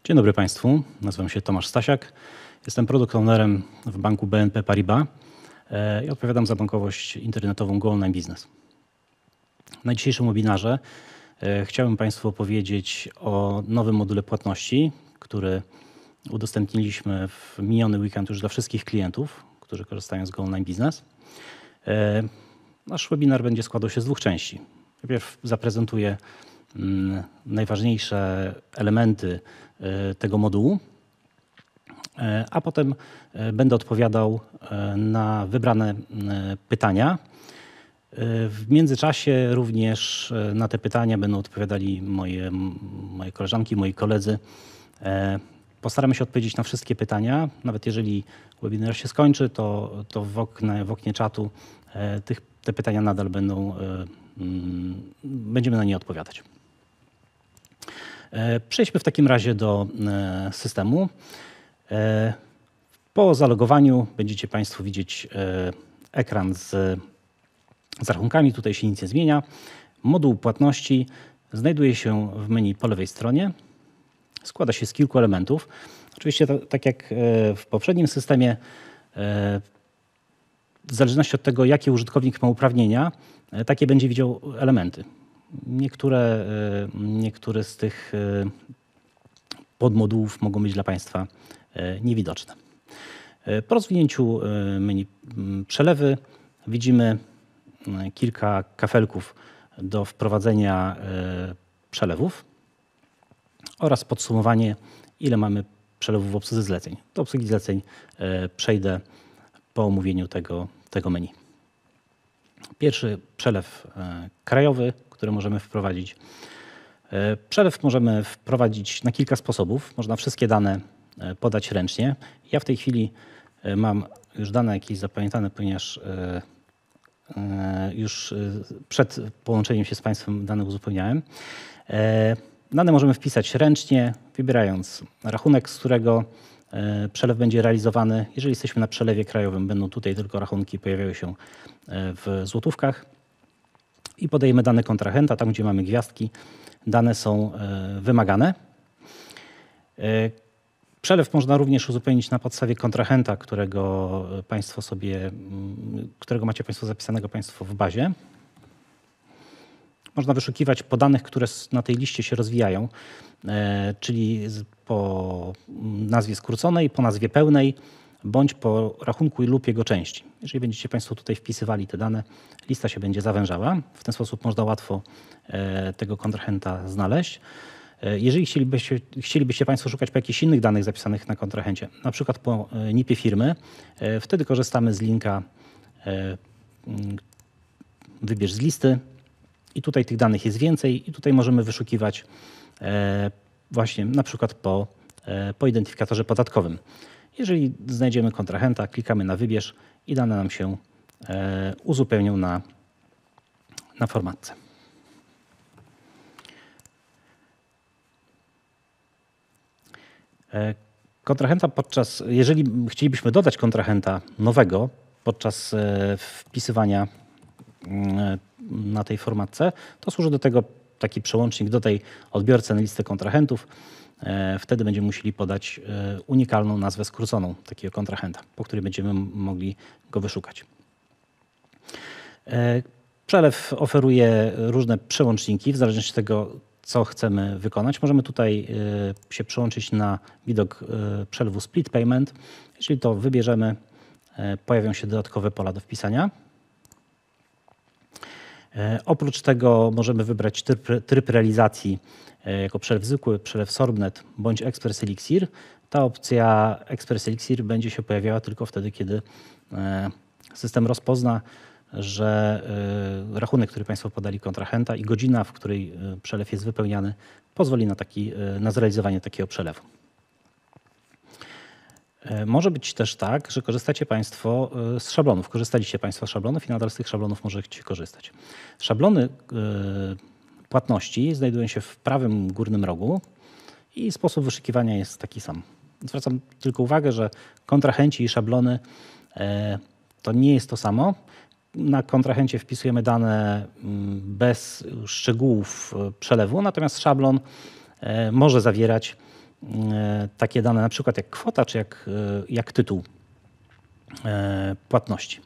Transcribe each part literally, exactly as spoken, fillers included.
Dzień dobry Państwu, nazywam się Tomasz Stasiak. Jestem product ownerem w banku B N P Paribas i odpowiadam za bankowość internetową Go Online Business. Na dzisiejszym webinarze chciałbym Państwu opowiedzieć o nowym module płatności, który udostępniliśmy w miniony weekend już dla wszystkich klientów, którzy korzystają z Go Online Business. Nasz webinar będzie składał się z dwóch części. Najpierw zaprezentuję najważniejsze elementy tego modułu, a potem będę odpowiadał na wybrane pytania. W międzyczasie również na te pytania będą odpowiadali moje, moje koleżanki, moi koledzy. Postaramy się odpowiedzieć na wszystkie pytania. Nawet jeżeli webinar się skończy, to, to w, oknie, w oknie czatu tych, te pytania nadal będą, będziemy na nie odpowiadać. Przejdźmy w takim razie do systemu. Po zalogowaniu będziecie Państwo widzieć ekran z, z rachunkami. Tutaj się nic nie zmienia. Moduł płatności znajduje się w menu po lewej stronie. Składa się z kilku elementów. Oczywiście to, tak jak w poprzednim systemie, w zależności od tego, jakie użytkownik ma uprawnienia, takie będzie widział elementy. Niektóre, niektóre z tych podmodułów mogą być dla Państwa niewidoczne. Po rozwinięciu menu przelewy widzimy kilka kafelków do wprowadzenia przelewów oraz podsumowanie, ile mamy przelewów w obsłudze zleceń. Do obsługi zleceń przejdę po omówieniu tego, tego menu. Pierwszy przelew krajowy, który możemy wprowadzić. Przelew możemy wprowadzić na kilka sposobów. Można wszystkie dane podać ręcznie. Ja w tej chwili mam już dane jakieś zapamiętane, ponieważ już przed połączeniem się z Państwem dane uzupełniałem. Dane możemy wpisać ręcznie, wybierając rachunek, z którego przelew będzie realizowany. Jeżeli jesteśmy na przelewie krajowym, będą tutaj tylko rachunki pojawiały się w złotówkach. I podajemy dane kontrahenta, tam gdzie mamy gwiazdki, dane są wymagane. Przelew można również uzupełnić na podstawie kontrahenta, którego Państwo sobie, którego macie Państwo zapisanego Państwo w bazie. Można wyszukiwać po danych, które na tej liście się rozwijają, czyli po nazwie skróconej, po nazwie pełnej, bądź po rachunku lub jego części. Jeżeli będziecie Państwo tutaj wpisywali te dane, lista się będzie zawężała. W ten sposób można łatwo tego kontrahenta znaleźć. Jeżeli chcielibyście, chcielibyście Państwo szukać po jakichś innych danych zapisanych na kontrahencie, na przykład po N I P-ie firmy, wtedy korzystamy z linka wybierz z listy i tutaj tych danych jest więcej i tutaj możemy wyszukiwać właśnie na przykład po, po identyfikatorze podatkowym. Jeżeli znajdziemy kontrahenta, klikamy na wybierz i dane nam się uzupełnią na, na formatce. Kontrahenta podczas, jeżeli chcielibyśmy dodać kontrahenta nowego podczas wpisywania na tej formatce, to służy do tego taki przełącznik dodaj odbiorcę na listę kontrahentów. Wtedy będziemy musieli podać unikalną nazwę skróconą takiego kontrahenta, po której będziemy mogli go wyszukać. Przelew oferuje różne przełączniki w zależności od tego, co chcemy wykonać. Możemy tutaj się przełączyć na widok przelewu Split Payment. Jeżeli to wybierzemy, pojawią się dodatkowe pola do wpisania. Oprócz tego możemy wybrać tryb, tryb realizacji jako przelew zwykły, przelew Sorbnet bądź Express Elixir. Ta opcja Express Elixir będzie się pojawiała tylko wtedy, kiedy system rozpozna, że rachunek, który Państwo podali kontrahenta i godzina, w której przelew jest wypełniany, pozwoli na, taki, na zrealizowanie takiego przelewu. Może być też tak, że korzystacie Państwo z szablonów. Korzystaliście Państwo z szablonów i nadal z tych szablonów możecie korzystać. Szablony płatności znajdują się w prawym górnym rogu i sposób wyszukiwania jest taki sam. Zwracam tylko uwagę, że kontrahenci i szablony to nie jest to samo. Na kontrahencie wpisujemy dane bez szczegółów przelewu, natomiast szablon może zawierać takie dane, na przykład jak kwota, czy jak, jak tytuł płatności.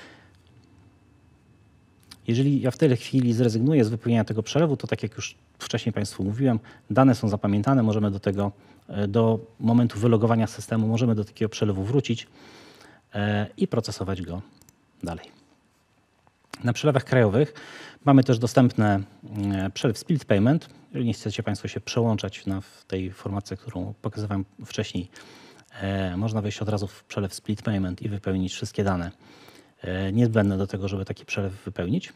Jeżeli ja w tej chwili zrezygnuję z wypełnienia tego przelewu, to tak jak już wcześniej Państwu mówiłem, dane są zapamiętane, możemy do tego, do momentu wylogowania systemu, możemy do takiego przelewu wrócić i procesować go dalej. Na przelewach krajowych mamy też dostępny przelew split payment. Jeżeli nie chcecie Państwo się przełączać na w tej formatce, którą pokazywałem wcześniej, można wejść od razu w przelew split payment i wypełnić wszystkie dane niezbędne do tego, żeby taki przelew wypełnić.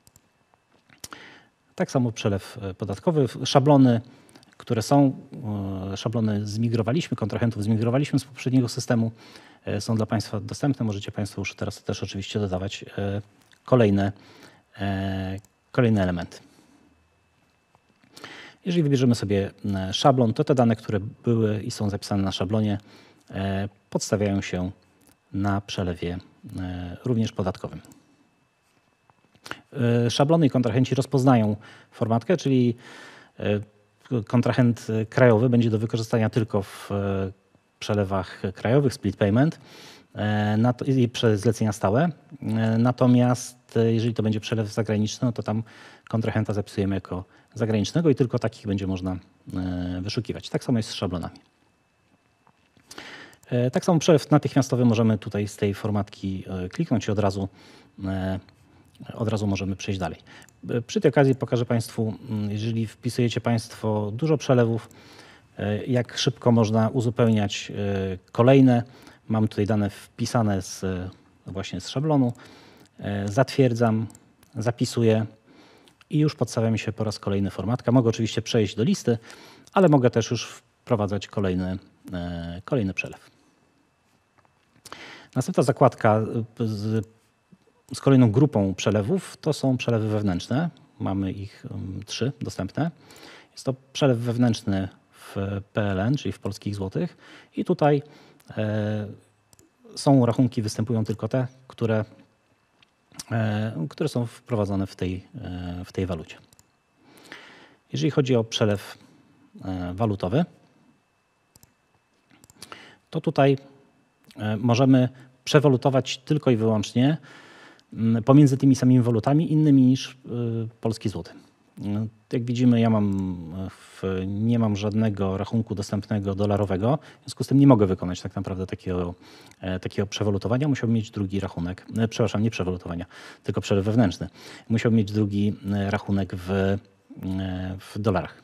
Tak samo przelew podatkowy, szablony, które są, szablony zmigrowaliśmy, kontrahentów zmigrowaliśmy z poprzedniego systemu, są dla Państwa dostępne. Możecie Państwo już teraz też oczywiście dodawać kolejne, kolejne elementy. Jeżeli wybierzemy sobie szablon, to te dane, które były i są zapisane na szablonie, podstawiają się na przelewie również podatkowym. Szablony i kontrahenci rozpoznają formatkę, czyli kontrahent krajowy będzie do wykorzystania tylko w przelewach krajowych, split payment i zlecenia stałe. Natomiast jeżeli to będzie przelew zagraniczny, no to tam kontrahenta zapisujemy jako zagranicznego i tylko takich będzie można wyszukiwać. Tak samo jest z szablonami. Tak samo przelew natychmiastowy możemy tutaj z tej formatki kliknąć i od razu, od razu możemy przejść dalej. Przy tej okazji pokażę Państwu, jeżeli wpisujecie Państwo dużo przelewów, jak szybko można uzupełniać kolejne. Mam tutaj dane wpisane z, właśnie z szablonu. Zatwierdzam, zapisuję i już podstawia mi się po raz kolejny formatka. Mogę oczywiście przejść do listy, ale mogę też już wprowadzać kolejny, kolejny przelew. Następna zakładka z, z kolejną grupą przelewów to są przelewy wewnętrzne. Mamy ich trzy dostępne. Jest to przelew wewnętrzny w P L N, czyli w polskich złotych. I tutaj e, są rachunki, występują tylko te, które, e, które są wprowadzone w tej, e, w tej walucie. Jeżeli chodzi o przelew e, walutowy, to tutaj e, możemy przewalutować tylko i wyłącznie pomiędzy tymi samymi walutami innymi niż y, polski złoty. Jak widzimy, ja mam w, nie mam żadnego rachunku dostępnego dolarowego, w związku z tym nie mogę wykonać tak naprawdę takiego, e, takiego przewalutowania. Musiałbym mieć drugi rachunek, e, przepraszam, nie przewalutowania, tylko przelew wewnętrzny. Musiałbym mieć drugi rachunek w, e, w dolarach.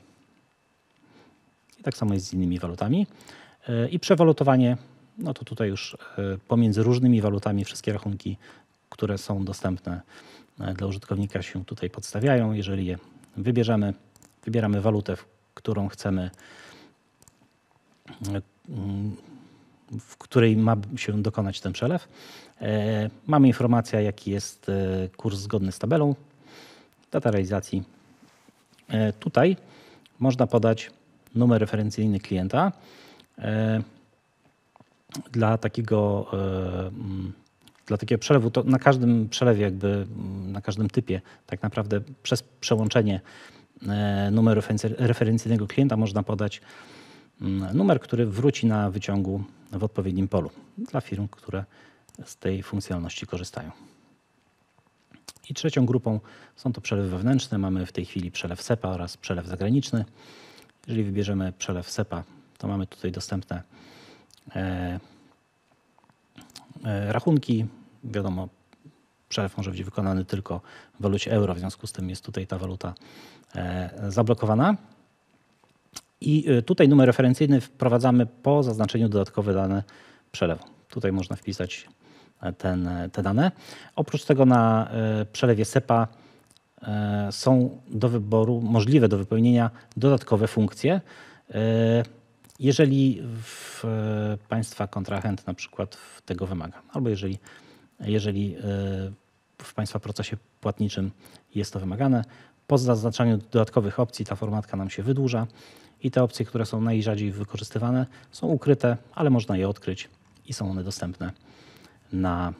I tak samo jest z innymi walutami. E, I przewalutowanie, no to tutaj już e, pomiędzy różnymi walutami wszystkie rachunki, które są dostępne dla użytkownika, się tutaj podstawiają. Jeżeli je wybierzemy, wybieramy walutę, w którą chcemy, w której ma się dokonać ten przelew. Mamy informację, jaki jest kurs zgodny z tabelą, data realizacji. Tutaj można podać numer referencyjny klienta dla takiego Dla takiego przelewu, to na każdym przelewie, jakby na każdym typie, tak naprawdę przez przełączenie numeru referencyjnego klienta można podać numer, który wróci na wyciągu w odpowiednim polu dla firm, które z tej funkcjonalności korzystają. I trzecią grupą są to przelewy wewnętrzne. Mamy w tej chwili przelew SEPA oraz przelew zagraniczny. Jeżeli wybierzemy przelew SEPA, to mamy tutaj dostępne rachunki. Wiadomo, przelew może być wykonany tylko w walucie euro, w związku z tym jest tutaj ta waluta zablokowana. I tutaj numer referencyjny wprowadzamy po zaznaczeniu dodatkowe dane przelewu. Tutaj można wpisać ten, te dane. Oprócz tego na przelewie SEPA są do wyboru, możliwe do wypełnienia dodatkowe funkcje. Jeżeli w Państwa kontrahent na przykład tego wymaga, albo jeżeli, jeżeli w Państwa procesie płatniczym jest to wymagane, po zaznaczaniu dodatkowych opcji ta formatka nam się wydłuża i te opcje, które są najrzadziej wykorzystywane, są ukryte, ale można je odkryć i są one dostępne na,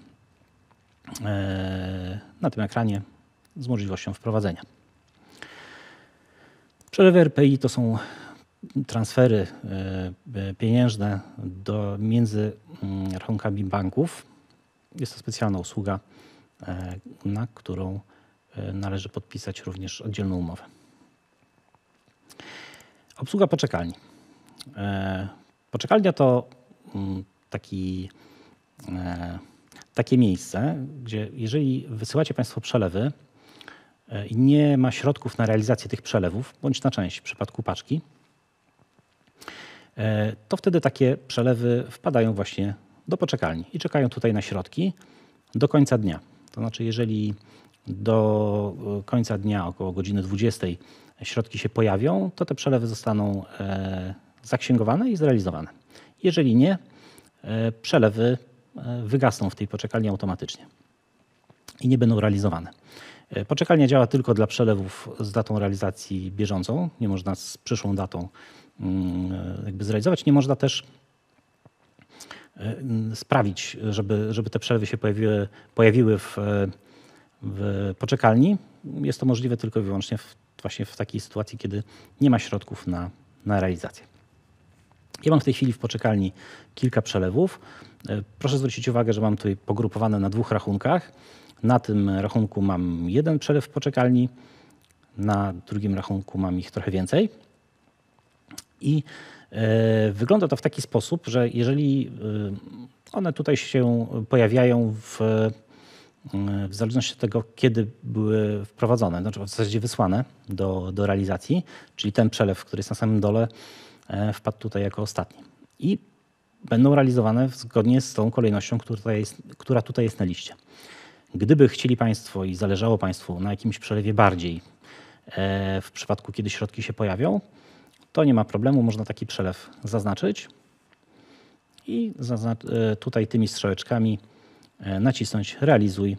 na tym ekranie z możliwością wprowadzenia. Przelewy R P I to są transfery pieniężne do, między rachunkami banków. Jest to specjalna usługa, na którą należy podpisać również oddzielną umowę. Obsługa poczekalni. Poczekalnia to taki, takie miejsce, gdzie jeżeli wysyłacie Państwo przelewy i nie ma środków na realizację tych przelewów, bądź na część w przypadku paczki, to wtedy takie przelewy wpadają właśnie do poczekalni i czekają tutaj na środki do końca dnia. To znaczy, jeżeli do końca dnia około godziny dwudziestej środki się pojawią, to te przelewy zostaną zaksięgowane i zrealizowane. Jeżeli nie, przelewy wygasną w tej poczekalni automatycznie i nie będą realizowane. Poczekalnia działa tylko dla przelewów z datą realizacji bieżącą. Nie można z przyszłą datą jakby zrealizować. Nie można też sprawić, żeby, żeby te przelewy się pojawiły, pojawiły w, w poczekalni. Jest to możliwe tylko i wyłącznie w, właśnie w takiej sytuacji, kiedy nie ma środków na, na realizację. Ja mam w tej chwili w poczekalni kilka przelewów. Proszę zwrócić uwagę, że mam tutaj pogrupowane na dwóch rachunkach. Na tym rachunku mam jeden przelew w poczekalni, na drugim rachunku mam ich trochę więcej. I e, wygląda to w taki sposób, że jeżeli one tutaj się pojawiają w, w zależności od tego, kiedy były wprowadzone, znaczy w zasadzie wysłane do, do realizacji, czyli ten przelew, który jest na samym dole, e, wpadł tutaj jako ostatni. I będą realizowane zgodnie z tą kolejnością, która tutaj jest, która tutaj jest na liście. Gdyby chcieli Państwo i zależało Państwu na jakimś przelewie bardziej e, w przypadku, kiedy środki się pojawią, to nie ma problemu, można taki przelew zaznaczyć i zazna- tutaj tymi strzałeczkami nacisnąć realizuj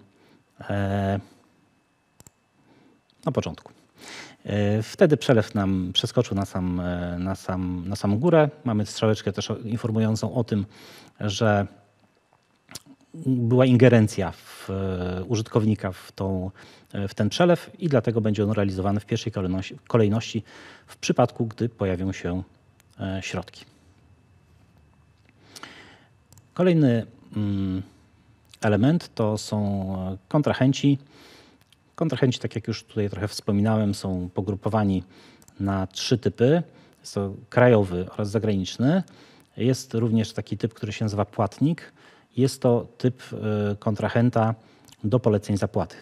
na początku. Wtedy przelew nam przeskoczył na, sam, na, sam, na samą górę. Mamy strzałeczkę też informującą o tym, że była ingerencja w użytkownika w, tą, w ten przelew i dlatego będzie on realizowany w pierwszej kolejności, kolejności w przypadku, gdy pojawią się środki. Kolejny element to są kontrahenci. Kontrahenci, tak jak już tutaj trochę wspominałem, są pogrupowani na trzy typy. Jest to krajowy oraz zagraniczny. Jest również taki typ, który się nazywa płatnik. Jest to typ kontrahenta do poleceń zapłaty.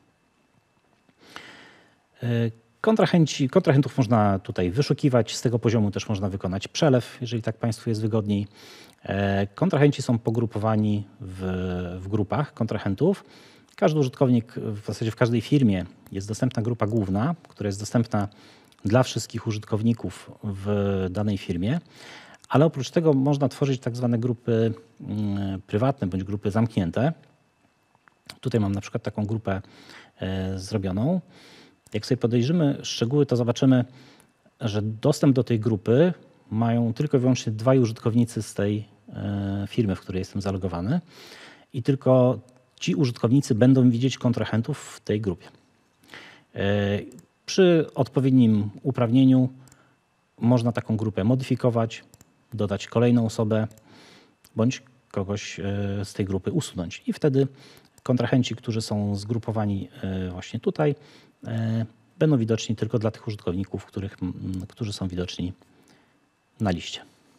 Kontrahenci, kontrahentów można tutaj wyszukiwać, z tego poziomu też można wykonać przelew, jeżeli tak Państwu jest wygodniej. Kontrahenci są pogrupowani w, w grupach kontrahentów. Każdy użytkownik, w zasadzie w każdej firmie jest dostępna grupa główna, która jest dostępna dla wszystkich użytkowników w danej firmie, ale oprócz tego można tworzyć tak zwane grupy prywatne bądź grupy zamknięte. Tutaj mam na przykład taką grupę zrobioną. Jak sobie podejrzymy szczegóły, to zobaczymy, że dostęp do tej grupy mają tylko i wyłącznie dwaj użytkownicy z tej firmy, w której jestem zalogowany i tylko ci użytkownicy będą widzieć kontrahentów w tej grupie. Przy odpowiednim uprawnieniu można taką grupę modyfikować, dodać kolejną osobę bądź kogoś z tej grupy usunąć. I wtedy kontrahenci, którzy są zgrupowani właśnie tutaj, będą widoczni tylko dla tych użytkowników, których, którzy są widoczni na liście.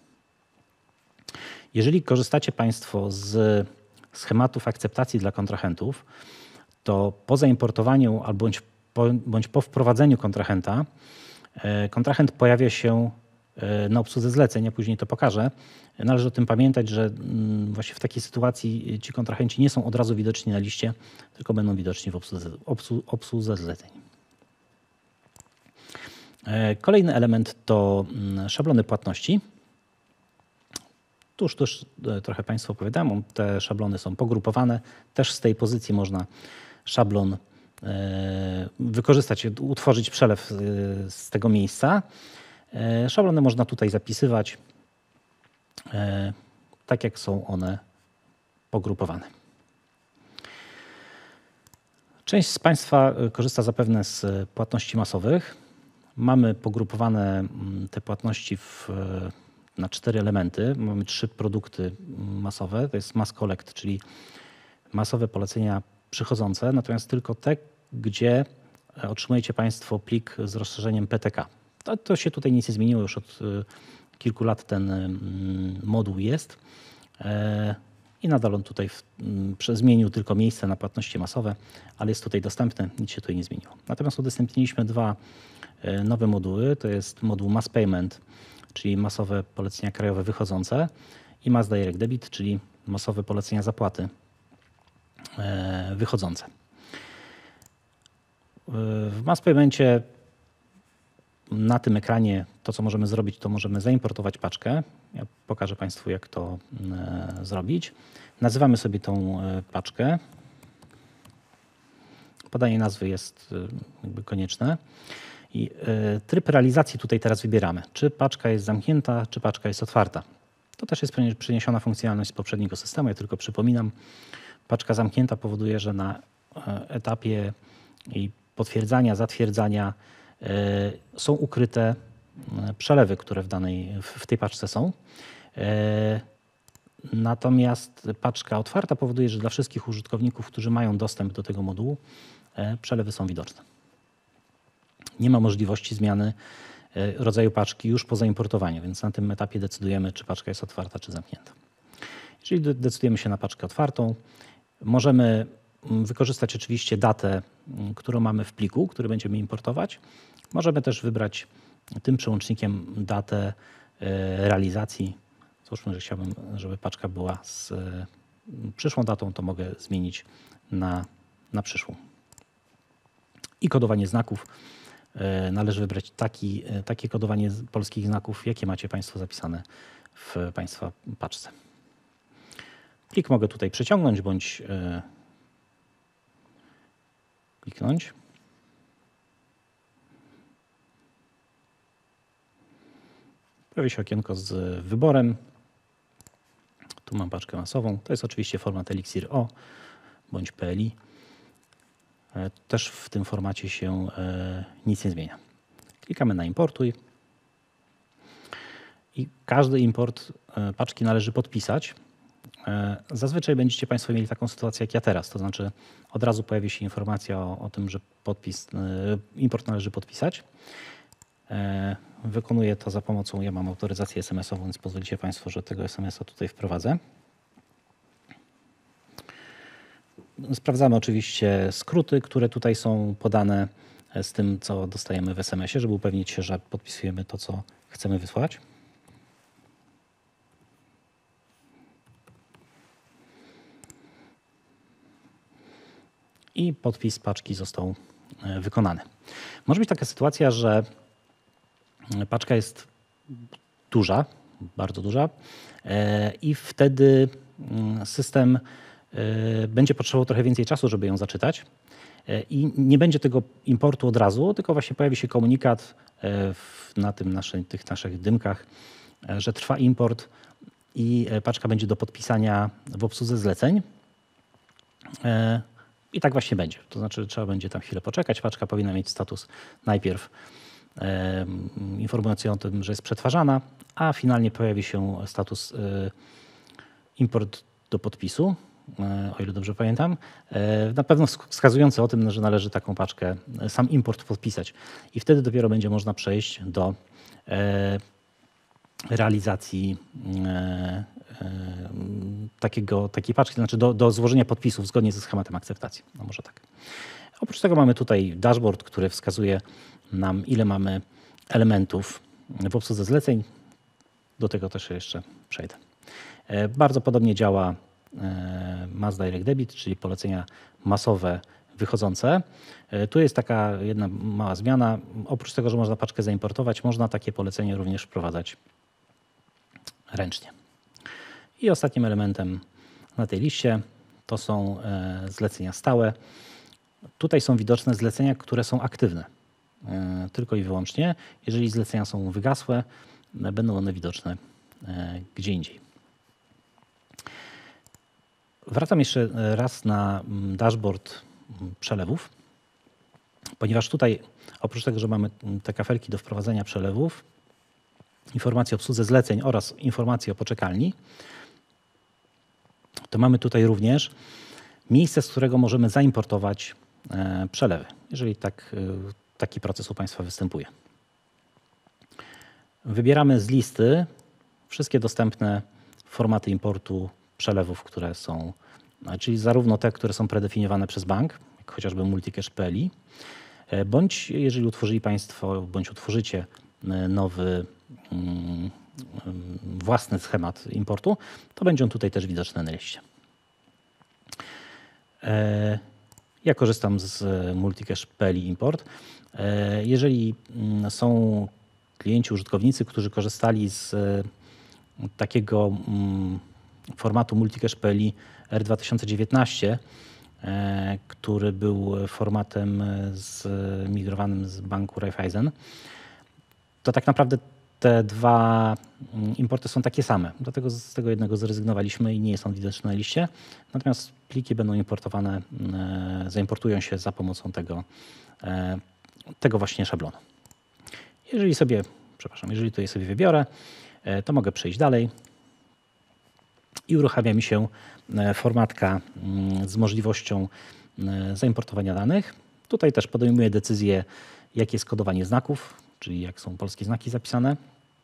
Jeżeli korzystacie Państwo z schematów akceptacji dla kontrahentów, to po zaimportowaniu albo bądź po, bądź po wprowadzeniu kontrahenta, kontrahent pojawia się na obsłudze zleceń, ja później to pokażę. Należy o tym pamiętać, że właśnie w takiej sytuacji ci kontrahenci nie są od razu widoczni na liście, tylko będą widoczni w obsłudze, obsłu, obsłudze zleceń. Kolejny element to szablony płatności. Tuż, tuż trochę Państwu opowiadałem, te szablony są pogrupowane. Też z tej pozycji można szablon wykorzystać, utworzyć przelew z tego miejsca. Szablony można tutaj zapisywać tak, jak są one pogrupowane. Część z Państwa korzysta zapewne z płatności masowych. Mamy pogrupowane te płatności w, na cztery elementy. Mamy trzy produkty masowe. To jest mass collect, czyli masowe polecenia przychodzące, natomiast tylko te, gdzie otrzymujecie Państwo plik z rozszerzeniem P T K. To, to się tutaj nic nie zmieniło, już od kilku lat ten moduł jest i nadal on tutaj w, zmienił tylko miejsce na płatności masowe, ale jest tutaj dostępny, nic się tutaj nie zmieniło. Natomiast udostępniliśmy dwa nowe moduły, to jest moduł Mass Payment, czyli masowe polecenia krajowe wychodzące i Mass Direct Debit, czyli masowe polecenia zapłaty wychodzące. W Mass Paymencie na tym ekranie to, co możemy zrobić, to możemy zaimportować paczkę. Ja pokażę Państwu, jak to zrobić. Nazywamy sobie tą paczkę. Podanie nazwy jest jakby konieczne. I tryb realizacji tutaj teraz wybieramy. Czy paczka jest zamknięta, czy paczka jest otwarta. To też jest przeniesiona funkcjonalność z poprzedniego systemu. Ja tylko przypominam, paczka zamknięta powoduje, że na etapie jej potwierdzania, zatwierdzania są ukryte przelewy, które w danej, w tej paczce są. Natomiast paczka otwarta powoduje, że dla wszystkich użytkowników, którzy mają dostęp do tego modułu, przelewy są widoczne. Nie ma możliwości zmiany rodzaju paczki już po zaimportowaniu, więc na tym etapie decydujemy, czy paczka jest otwarta, czy zamknięta. Jeżeli decydujemy się na paczkę otwartą, możemy wykorzystać oczywiście datę, którą mamy w pliku, który będziemy importować. Możemy też wybrać tym przełącznikiem datę realizacji. Załóżmy, że chciałbym, żeby paczka była z przyszłą datą, to mogę zmienić na, na przyszłą. I kodowanie znaków. Należy wybrać taki, takie kodowanie polskich znaków, jakie macie Państwo zapisane w Państwa paczce. Plik mogę tutaj przeciągnąć bądź kliknąć. Pojawi się okienko z wyborem. Tu mam paczkę masową. To jest oczywiście format Elixir O bądź P L I. Też w tym formacie się nic nie zmienia. Klikamy na importuj. I każdy import paczki należy podpisać. Zazwyczaj będziecie Państwo mieli taką sytuację jak ja teraz, to znaczy od razu pojawi się informacja o, o tym, że podpis, import należy podpisać. Wykonuję to za pomocą, ja mam autoryzację es em esową, więc pozwolicie Państwo, że tego es em esa tutaj wprowadzę. Sprawdzamy oczywiście skróty, które tutaj są podane z tym, co dostajemy w es em esie, żeby upewnić się, że podpisujemy to, co chcemy wysłać. I podpis paczki został wykonany. Może być taka sytuacja, że paczka jest duża, bardzo duża i wtedy system będzie potrzebował trochę więcej czasu, żeby ją zaczytać i nie będzie tego importu od razu, tylko właśnie pojawi się komunikat na tym naszej, tych naszych dymkach, że trwa import i paczka będzie do podpisania w obsłudze zleceń. I tak właśnie będzie. To znaczy trzeba będzie tam chwilę poczekać. Paczka powinna mieć status najpierw e, informujący o tym, że jest przetwarzana, a finalnie pojawi się status e, import do podpisu, e, o ile dobrze pamiętam. E, na pewno wskazujący o tym, że należy taką paczkę, sam import podpisać. I wtedy dopiero będzie można przejść do e, realizacji e, takiego, takiej paczki, to znaczy do, do złożenia podpisów zgodnie ze schematem akceptacji. No może tak. Oprócz tego mamy tutaj dashboard, który wskazuje nam, ile mamy elementów w obsłudze zleceń. Do tego też jeszcze przejdę. Bardzo podobnie działa Mass Direct Debit, czyli polecenia masowe wychodzące. Tu jest taka jedna mała zmiana. Oprócz tego, że można paczkę zaimportować, można takie polecenie również wprowadzać ręcznie. I ostatnim elementem na tej liście to są zlecenia stałe. Tutaj są widoczne zlecenia, które są aktywne. Tylko i wyłącznie. Jeżeli zlecenia są wygasłe, będą one widoczne gdzie indziej. Wracam jeszcze raz na dashboard przelewów. Ponieważ tutaj oprócz tego, że mamy te kafelki do wprowadzenia przelewów, informacje o obsłudze zleceń oraz informacje o poczekalni, to mamy tutaj również miejsce, z którego możemy zaimportować przelewy, jeżeli tak, taki proces u Państwa występuje. Wybieramy z listy wszystkie dostępne formaty importu przelewów, które są, czyli zarówno te, które są predefiniowane przez bank, jak chociażby Multicash kropka p l i, bądź jeżeli utworzyli Państwo, bądź utworzycie nowy własny schemat importu, to będzie on tutaj też widoczny na liście. Ja korzystam z Multicash kropka p l i import. Jeżeli są klienci, użytkownicy, którzy korzystali z takiego formatu Multicash kropka p l i R dwa tysiące dziewiętnaście, który był formatem zmigrowanym z banku Raiffeisen, to tak naprawdę te dwa importy są takie same. Dlatego z tego jednego zrezygnowaliśmy i nie jest on widoczny na liście. Natomiast pliki będą importowane, zaimportują się za pomocą tego, tego właśnie szablonu. Jeżeli sobie, przepraszam, jeżeli tutaj sobie wybiorę, to mogę przejść dalej i uruchamia mi się formatka z możliwością zaimportowania danych. Tutaj też podejmuję decyzję, jakie jest kodowanie znaków, czyli jak są polskie znaki zapisane.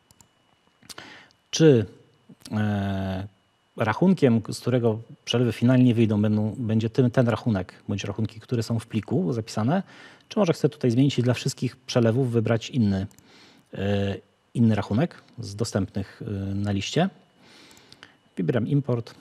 Czy e, rachunkiem, z którego przelewy finalnie wyjdą, będą, będzie ten, ten rachunek, bądź rachunki, które są w pliku zapisane, czy może chcę tutaj zmienić i dla wszystkich przelewów wybrać inny, e, inny rachunek z dostępnych e, na liście. Wybieram import.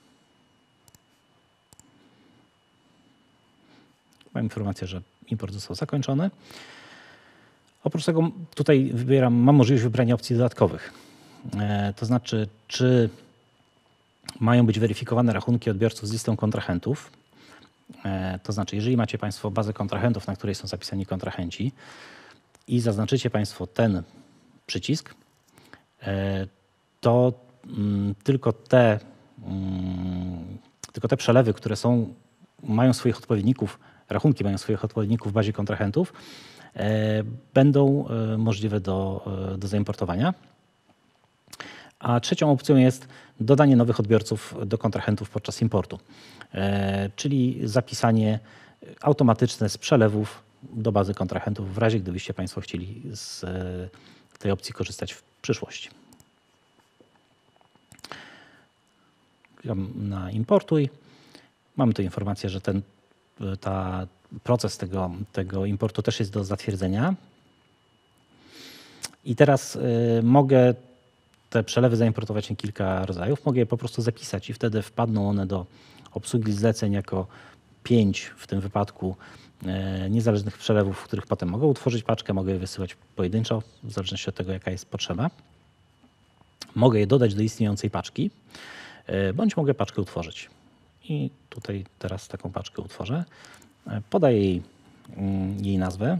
Mam informację, że import został zakończony. Oprócz tego tutaj wybieram, mam możliwość wybrania opcji dodatkowych. E, to znaczy, czy mają być weryfikowane rachunki odbiorców z listą kontrahentów. E, to znaczy, jeżeli macie Państwo bazę kontrahentów, na której są zapisani kontrahenci i zaznaczycie Państwo ten przycisk, e, to mm, tylko, te, mm, tylko te przelewy, które są, mają swoich odpowiedników, rachunki mają swoich odpowiedników w bazie kontrahentów, będą możliwe do, do zaimportowania. A trzecią opcją jest dodanie nowych odbiorców do kontrahentów podczas importu, czyli zapisanie automatyczne z przelewów do bazy kontrahentów w razie, gdybyście Państwo chcieli z tej opcji korzystać w przyszłości. Klikam na importuj. Mamy tu informację, że ten ta proces tego, tego importu też jest do zatwierdzenia. I teraz y, mogę te przelewy zaimportować na kilka rodzajów. Mogę je po prostu zapisać i wtedy wpadną one do obsługi zleceń jako pięć w tym wypadku y, niezależnych przelewów, w których potem mogę utworzyć paczkę, mogę je wysyłać pojedynczo, w zależności od tego, jaka jest potrzeba. Mogę je dodać do istniejącej paczki, y, bądź mogę paczkę utworzyć. I tutaj teraz taką paczkę utworzę. Podaję jej, jej nazwę.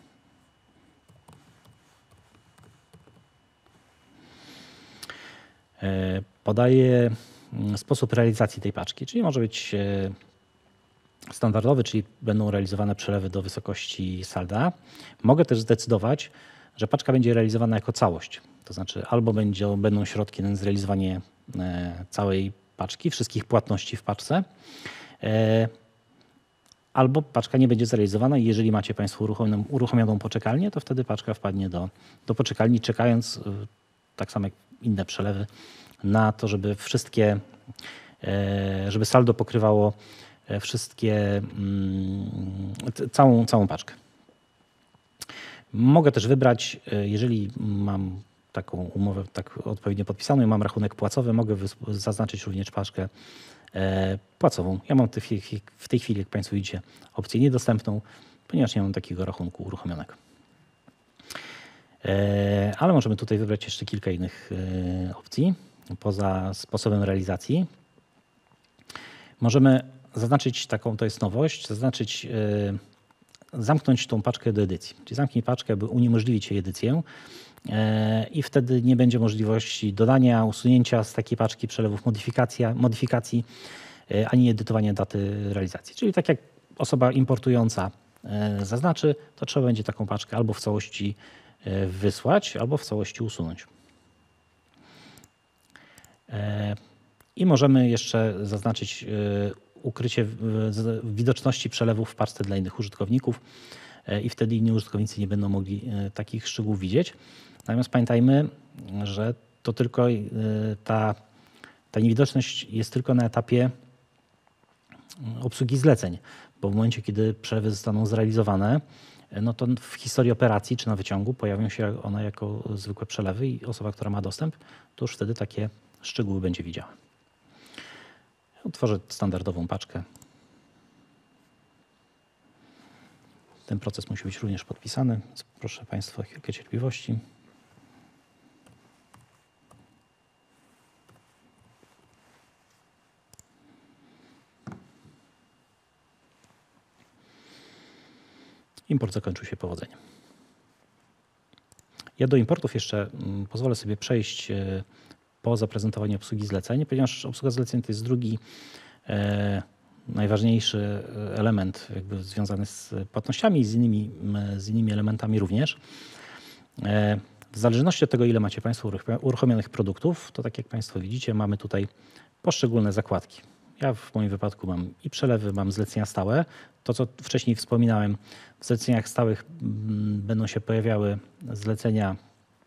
Podaję sposób realizacji tej paczki, czyli może być standardowy, czyli będą realizowane przelewy do wysokości salda. Mogę też zdecydować, że paczka będzie realizowana jako całość. To znaczy albo będzie, będą środki na zrealizowanie całej paczki, wszystkich płatności w paczce, albo paczka nie będzie zrealizowana i jeżeli macie Państwo uruchomioną, uruchomioną poczekalnię, to wtedy paczka wpadnie do, do poczekalni, czekając, tak samo jak inne przelewy, na to, żeby wszystkie, żeby saldo pokrywało wszystkie, całą, całą paczkę. Mogę też wybrać, jeżeli mam taką umowę tak odpowiednio podpisaną i mam rachunek płacowy, mogę zaznaczyć również paczkę płacową. Ja mam w tej chwili, jak Państwo widzicie, opcję niedostępną, ponieważ nie mam takiego rachunku uruchomionego. Ale możemy tutaj wybrać jeszcze kilka innych opcji poza sposobem realizacji. Możemy zaznaczyć taką, to jest nowość, zaznaczyć, zamknąć tą paczkę do edycji. Czyli zamknij paczkę, by uniemożliwić jej edycję i wtedy nie będzie możliwości dodania, usunięcia z takiej paczki przelewów, modyfikacja, modyfikacji, ani edytowania daty realizacji. Czyli tak jak osoba importująca zaznaczy, to trzeba będzie taką paczkę albo w całości wysłać, albo w całości usunąć. I możemy jeszcze zaznaczyć ukrycie widoczności przelewów w paczce dla innych użytkowników i wtedy inni użytkownicy nie będą mogli takich szczegółów widzieć. Natomiast pamiętajmy, że to tylko ta, ta niewidoczność jest tylko na etapie obsługi zleceń, bo w momencie, kiedy przelewy zostaną zrealizowane, no to w historii operacji czy na wyciągu pojawią się one jako zwykłe przelewy i osoba, która ma dostęp, to już wtedy takie szczegóły będzie widziała. Utworzę standardową paczkę. Ten proces musi być również podpisany. Proszę Państwa o chwilkę cierpliwości. Import zakończył się powodzeniem. Ja do importów jeszcze pozwolę sobie przejść po zaprezentowaniu obsługi zleceń, ponieważ obsługa zleceń to jest drugi e, najważniejszy element jakby związany z płatnościami i z innymi, z innymi elementami również. E, w zależności od tego, ile macie Państwo uruchomionych produktów, to tak jak Państwo widzicie, mamy tutaj poszczególne zakładki. Ja w moim wypadku mam i przelewy, mam zlecenia stałe. To, co wcześniej wspominałem, w zleceniach stałych będą się pojawiały zlecenia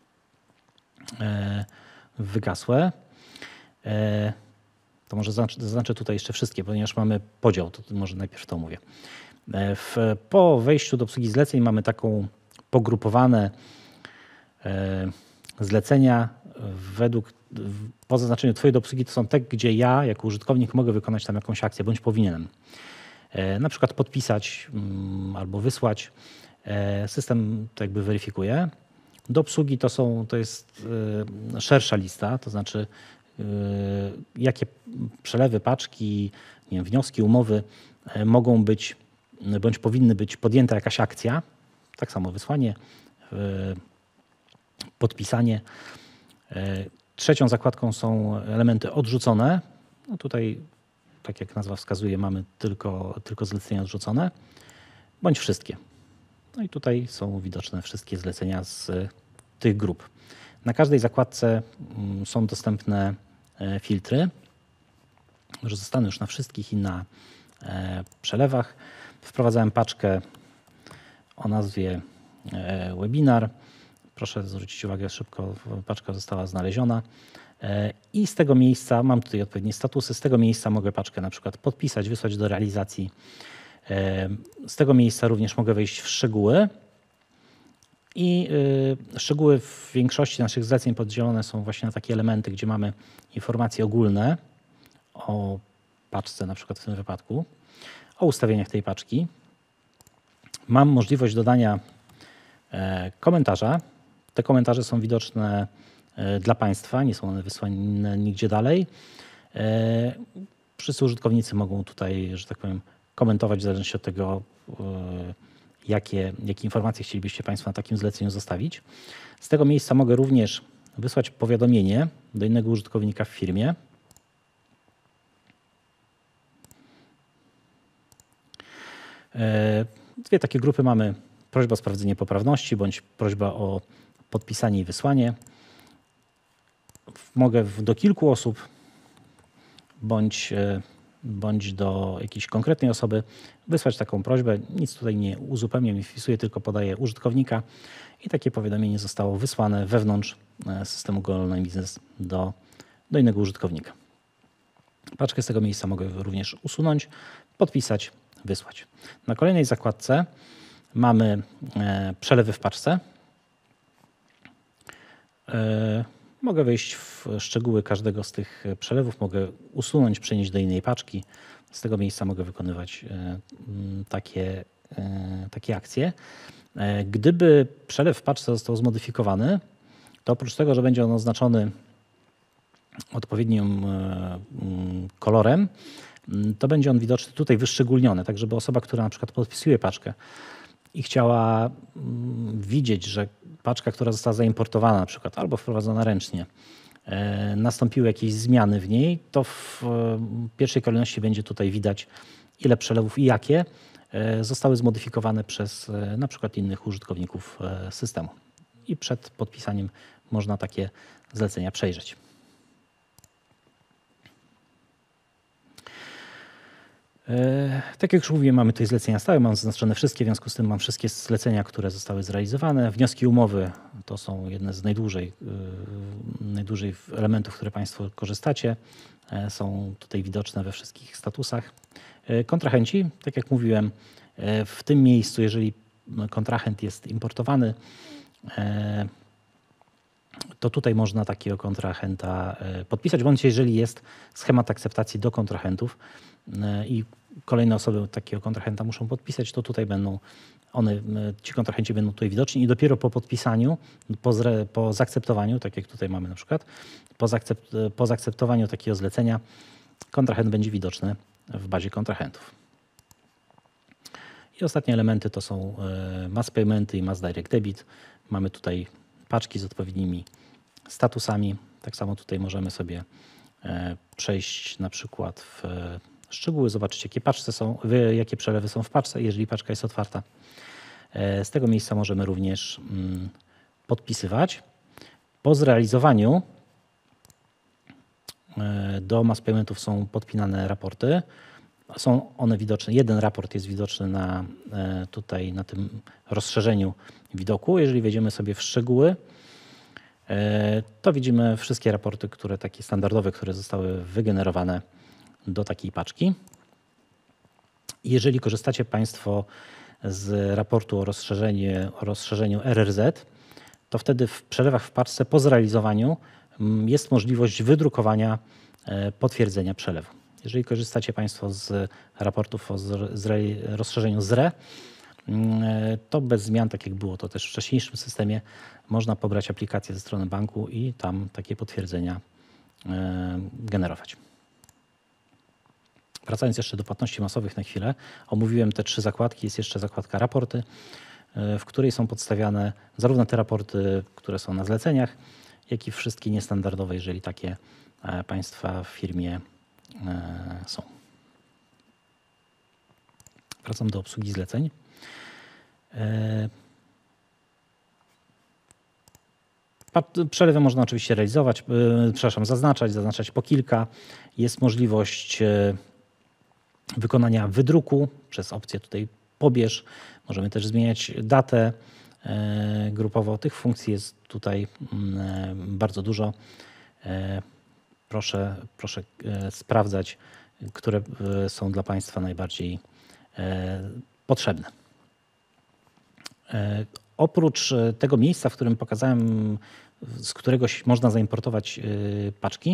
e, wygasłe. E, to może zaznaczę tutaj jeszcze wszystkie, ponieważ mamy podział, to może najpierw to mówię. E, w, po wejściu do obsługi zleceń mamy taką pogrupowane e, zlecenia według, po zaznaczeniu Twojej do obsługi to są te, gdzie ja jako użytkownik mogę wykonać tam jakąś akcję, bądź powinienem. E, na przykład podpisać mm, albo wysłać. E, system to jakby weryfikuje. Do obsługi to, są, to jest y, szersza lista, to znaczy y, jakie przelewy, paczki, nie wiem, wnioski, umowy y, mogą być bądź powinny być podjęta jakaś akcja. Tak samo wysłanie, y, podpisanie. Y, trzecią zakładką są elementy odrzucone. No tutaj, tak jak nazwa wskazuje, mamy tylko, tylko zlecenia odrzucone, bądź wszystkie. No i tutaj są widoczne wszystkie zlecenia z tych grup. Na każdej zakładce są dostępne filtry. Może zostanę już na wszystkich i na przelewach. Wprowadzałem paczkę o nazwie webinar. Proszę zwrócić uwagę, szybko paczka została znaleziona. I z tego miejsca, mam tutaj odpowiednie statusy, z tego miejsca mogę paczkę na przykład podpisać, wysłać do realizacji. Z tego miejsca również mogę wejść w szczegóły i szczegóły w większości naszych zleceń podzielone są właśnie na takie elementy, gdzie mamy informacje ogólne o paczce, na przykład w tym wypadku, o ustawieniach tej paczki. Mam możliwość dodania komentarza. Te komentarze są widoczne dla Państwa, nie są one wysłane nigdzie dalej. Wszyscy użytkownicy mogą tutaj, że tak powiem, komentować w zależności od tego, jakie, jakie informacje chcielibyście Państwo na takim zleceniu zostawić. Z tego miejsca mogę również wysłać powiadomienie do innego użytkownika w firmie. Dwie takie grupy mamy. Prośba o sprawdzenie poprawności bądź prośba o podpisanie i wysłanie. Mogę do kilku osób bądź bądź do jakiejś konkretnej osoby wysłać taką prośbę. Nic tutaj nie uzupełniam, nie wpisuję, tylko podaję użytkownika i takie powiadomienie zostało wysłane wewnątrz systemu Google Online Business do, do innego użytkownika. Paczkę z tego miejsca mogę również usunąć, podpisać, wysłać. Na kolejnej zakładce mamy przelewy w paczce. Mogę wejść w szczegóły każdego z tych przelewów, mogę usunąć, przenieść do innej paczki. Z tego miejsca mogę wykonywać takie, takie akcje. Gdyby przelew w paczce został zmodyfikowany, to oprócz tego, że będzie on oznaczony odpowiednim kolorem, to będzie on widoczny tutaj wyszczególniony, tak żeby osoba, która na przykład podpisuje paczkę i chciała widzieć, że paczka, która została zaimportowana na przykład albo wprowadzona ręcznie, e, nastąpiły jakieś zmiany w niej, to w e, pierwszej kolejności będzie tutaj widać, ile przelewów i jakie zostały zmodyfikowane przez na przykład innych użytkowników systemu. I przed podpisaniem można takie zlecenia przejrzeć. Tak jak już mówiłem, mamy tutaj zlecenia stałe, mam zaznaczone wszystkie, w związku z tym mam wszystkie zlecenia, które zostały zrealizowane. Wnioski umowy to są jedne z najdłużej, najdłużej elementów, które Państwo korzystacie. Są tutaj widoczne we wszystkich statusach. Kontrahenci, tak jak mówiłem, w tym miejscu, jeżeli kontrahent jest importowany, to tutaj można takiego kontrahenta podpisać, bądź jeżeli jest schemat akceptacji do kontrahentów i kolejne osoby takiego kontrahenta muszą podpisać, to tutaj będą one, ci kontrahenci będą tutaj widoczni i dopiero po podpisaniu, po, zre, po zaakceptowaniu, tak jak tutaj mamy na przykład, po, zaakcept, po zaakceptowaniu takiego zlecenia kontrahent będzie widoczny w bazie kontrahentów. I ostatnie elementy to są mass paymenty i mass direct debit. Mamy tutaj paczki z odpowiednimi statusami. Tak samo tutaj możemy sobie przejść na przykład w szczegóły, zobaczyć jakie paczce są, jakie przelewy są w paczce, jeżeli paczka jest otwarta. Z tego miejsca możemy również podpisywać. Po zrealizowaniu do mass paymentów są podpinane raporty. Są one widoczne, jeden raport jest widoczny na, tutaj na tym rozszerzeniu widoku. Jeżeli wejdziemy sobie w szczegóły, to widzimy wszystkie raporty, które takie standardowe, które zostały wygenerowane do takiej paczki. Jeżeli korzystacie Państwo z raportu o rozszerzeniu, o rozszerzeniu R R Z, to wtedy w przelewach w paczce po zrealizowaniu jest możliwość wydrukowania potwierdzenia przelewu. Jeżeli korzystacie Państwo z raportów o rozszerzeniu Z R E, to bez zmian, tak jak było to też w wcześniejszym systemie, można pobrać aplikację ze strony banku i tam takie potwierdzenia generować. Wracając jeszcze do płatności masowych na chwilę, omówiłem te trzy zakładki. Jest jeszcze zakładka raporty, w której są podstawiane zarówno te raporty, które są na zleceniach, jak i wszystkie niestandardowe, jeżeli takie Państwa w firmie są. Wracam do obsługi zleceń. Przelewy można oczywiście realizować, przepraszam, zaznaczać, zaznaczać po kilka. Jest możliwość wykonania wydruku przez opcję tutaj pobierz. Możemy też zmieniać datę grupowo. Tych funkcji jest tutaj bardzo dużo. Proszę, proszę sprawdzać, które są dla Państwa najbardziej potrzebne. Oprócz tego miejsca, w którym pokazałem, z któregoś można zaimportować paczki,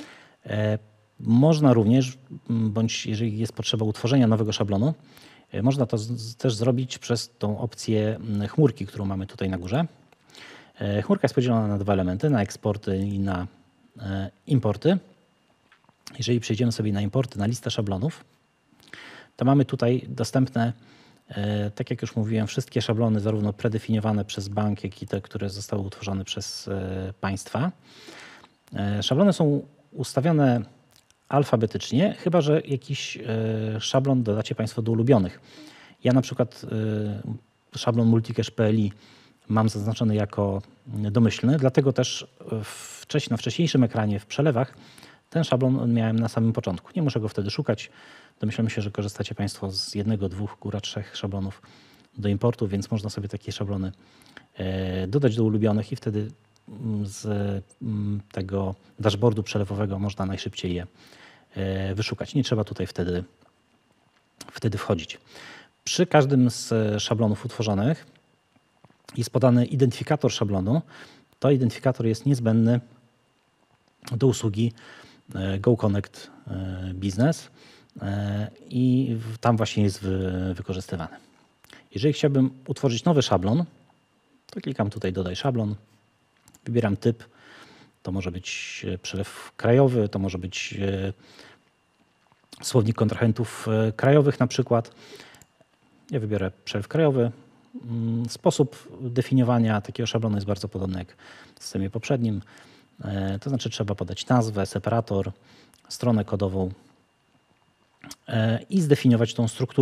można również, bądź jeżeli jest potrzeba utworzenia nowego szablonu, można to też zrobić przez tą opcję chmurki, którą mamy tutaj na górze. Chmurka jest podzielona na dwa elementy, na eksporty i na importy. Jeżeli przejdziemy sobie na importy, na listę szablonów, to mamy tutaj dostępne, tak jak już mówiłem, wszystkie szablony zarówno predefiniowane przez bank, jak i te, które zostały utworzone przez Państwa. Szablony są ustawione alfabetycznie, chyba że jakiś szablon dodacie Państwo do ulubionych. Ja na przykład szablon multicache kropka p l i mam zaznaczony jako domyślny, dlatego też wcześniej, na wcześniejszym ekranie w przelewach ten szablon miałem na samym początku. Nie muszę go wtedy szukać. Domyślam się, że korzystacie Państwo z jednego, dwóch, góra trzech szablonów do importu, więc można sobie takie szablony dodać do ulubionych i wtedy z tego dashboardu przelewowego można najszybciej je wyszukać. Nie trzeba tutaj wtedy, wtedy wchodzić. Przy każdym z szablonów utworzonych jest podany identyfikator szablonu. To identyfikator jest niezbędny do usługi GoConnect Business i tam właśnie jest wykorzystywany. Jeżeli chciałbym utworzyć nowy szablon, to klikam tutaj dodaj szablon, wybieram typ, to może być przelew krajowy, to może być słownik kontrahentów krajowych na przykład. Ja wybiorę przelew krajowy. Sposób definiowania takiego szablonu jest bardzo podobny jak w systemie poprzednim. To znaczy trzeba podać nazwę, separator, stronę kodową i zdefiniować tą strukturę,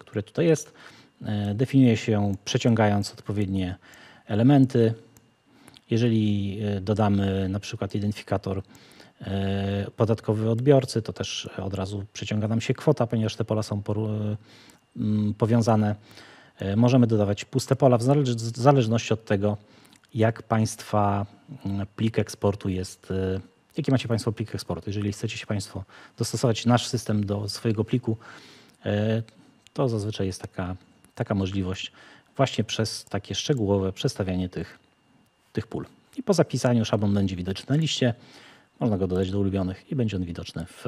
które tutaj jest. Definiuje się ją przeciągając odpowiednie elementy. Jeżeli dodamy na przykład identyfikator podatkowy odbiorcy, to też od razu przeciąga nam się kwota, ponieważ te pola są powiązane. Możemy dodawać puste pola w zależności od tego, jak Państwa plik eksportu jest, jaki macie Państwo plik eksportu. Jeżeli chcecie się Państwo dostosować nasz system do swojego pliku, to zazwyczaj jest taka, taka możliwość właśnie przez takie szczegółowe przestawianie tych, tych pól. I po zapisaniu szablon będzie widoczny na liście. Można go dodać do ulubionych i będzie on widoczny w,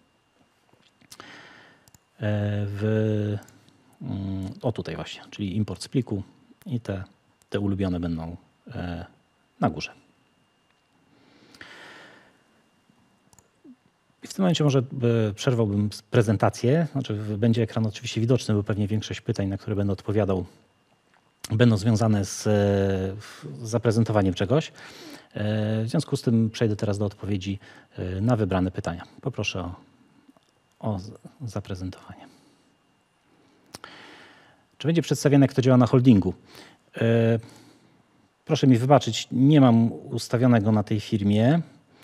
w o tutaj właśnie, czyli import z pliku i te, te ulubione będą na górze. I w tym momencie może przerwałbym prezentację. Znaczy będzie ekran oczywiście widoczny, bo pewnie większość pytań, na które będę odpowiadał, będą związane z zaprezentowaniem czegoś. W związku z tym przejdę teraz do odpowiedzi na wybrane pytania. Poproszę o, o zaprezentowanie. Czy będzie przedstawione, kto działa na holdingu? Proszę mi wybaczyć, nie mam ustawionego na tej firmie.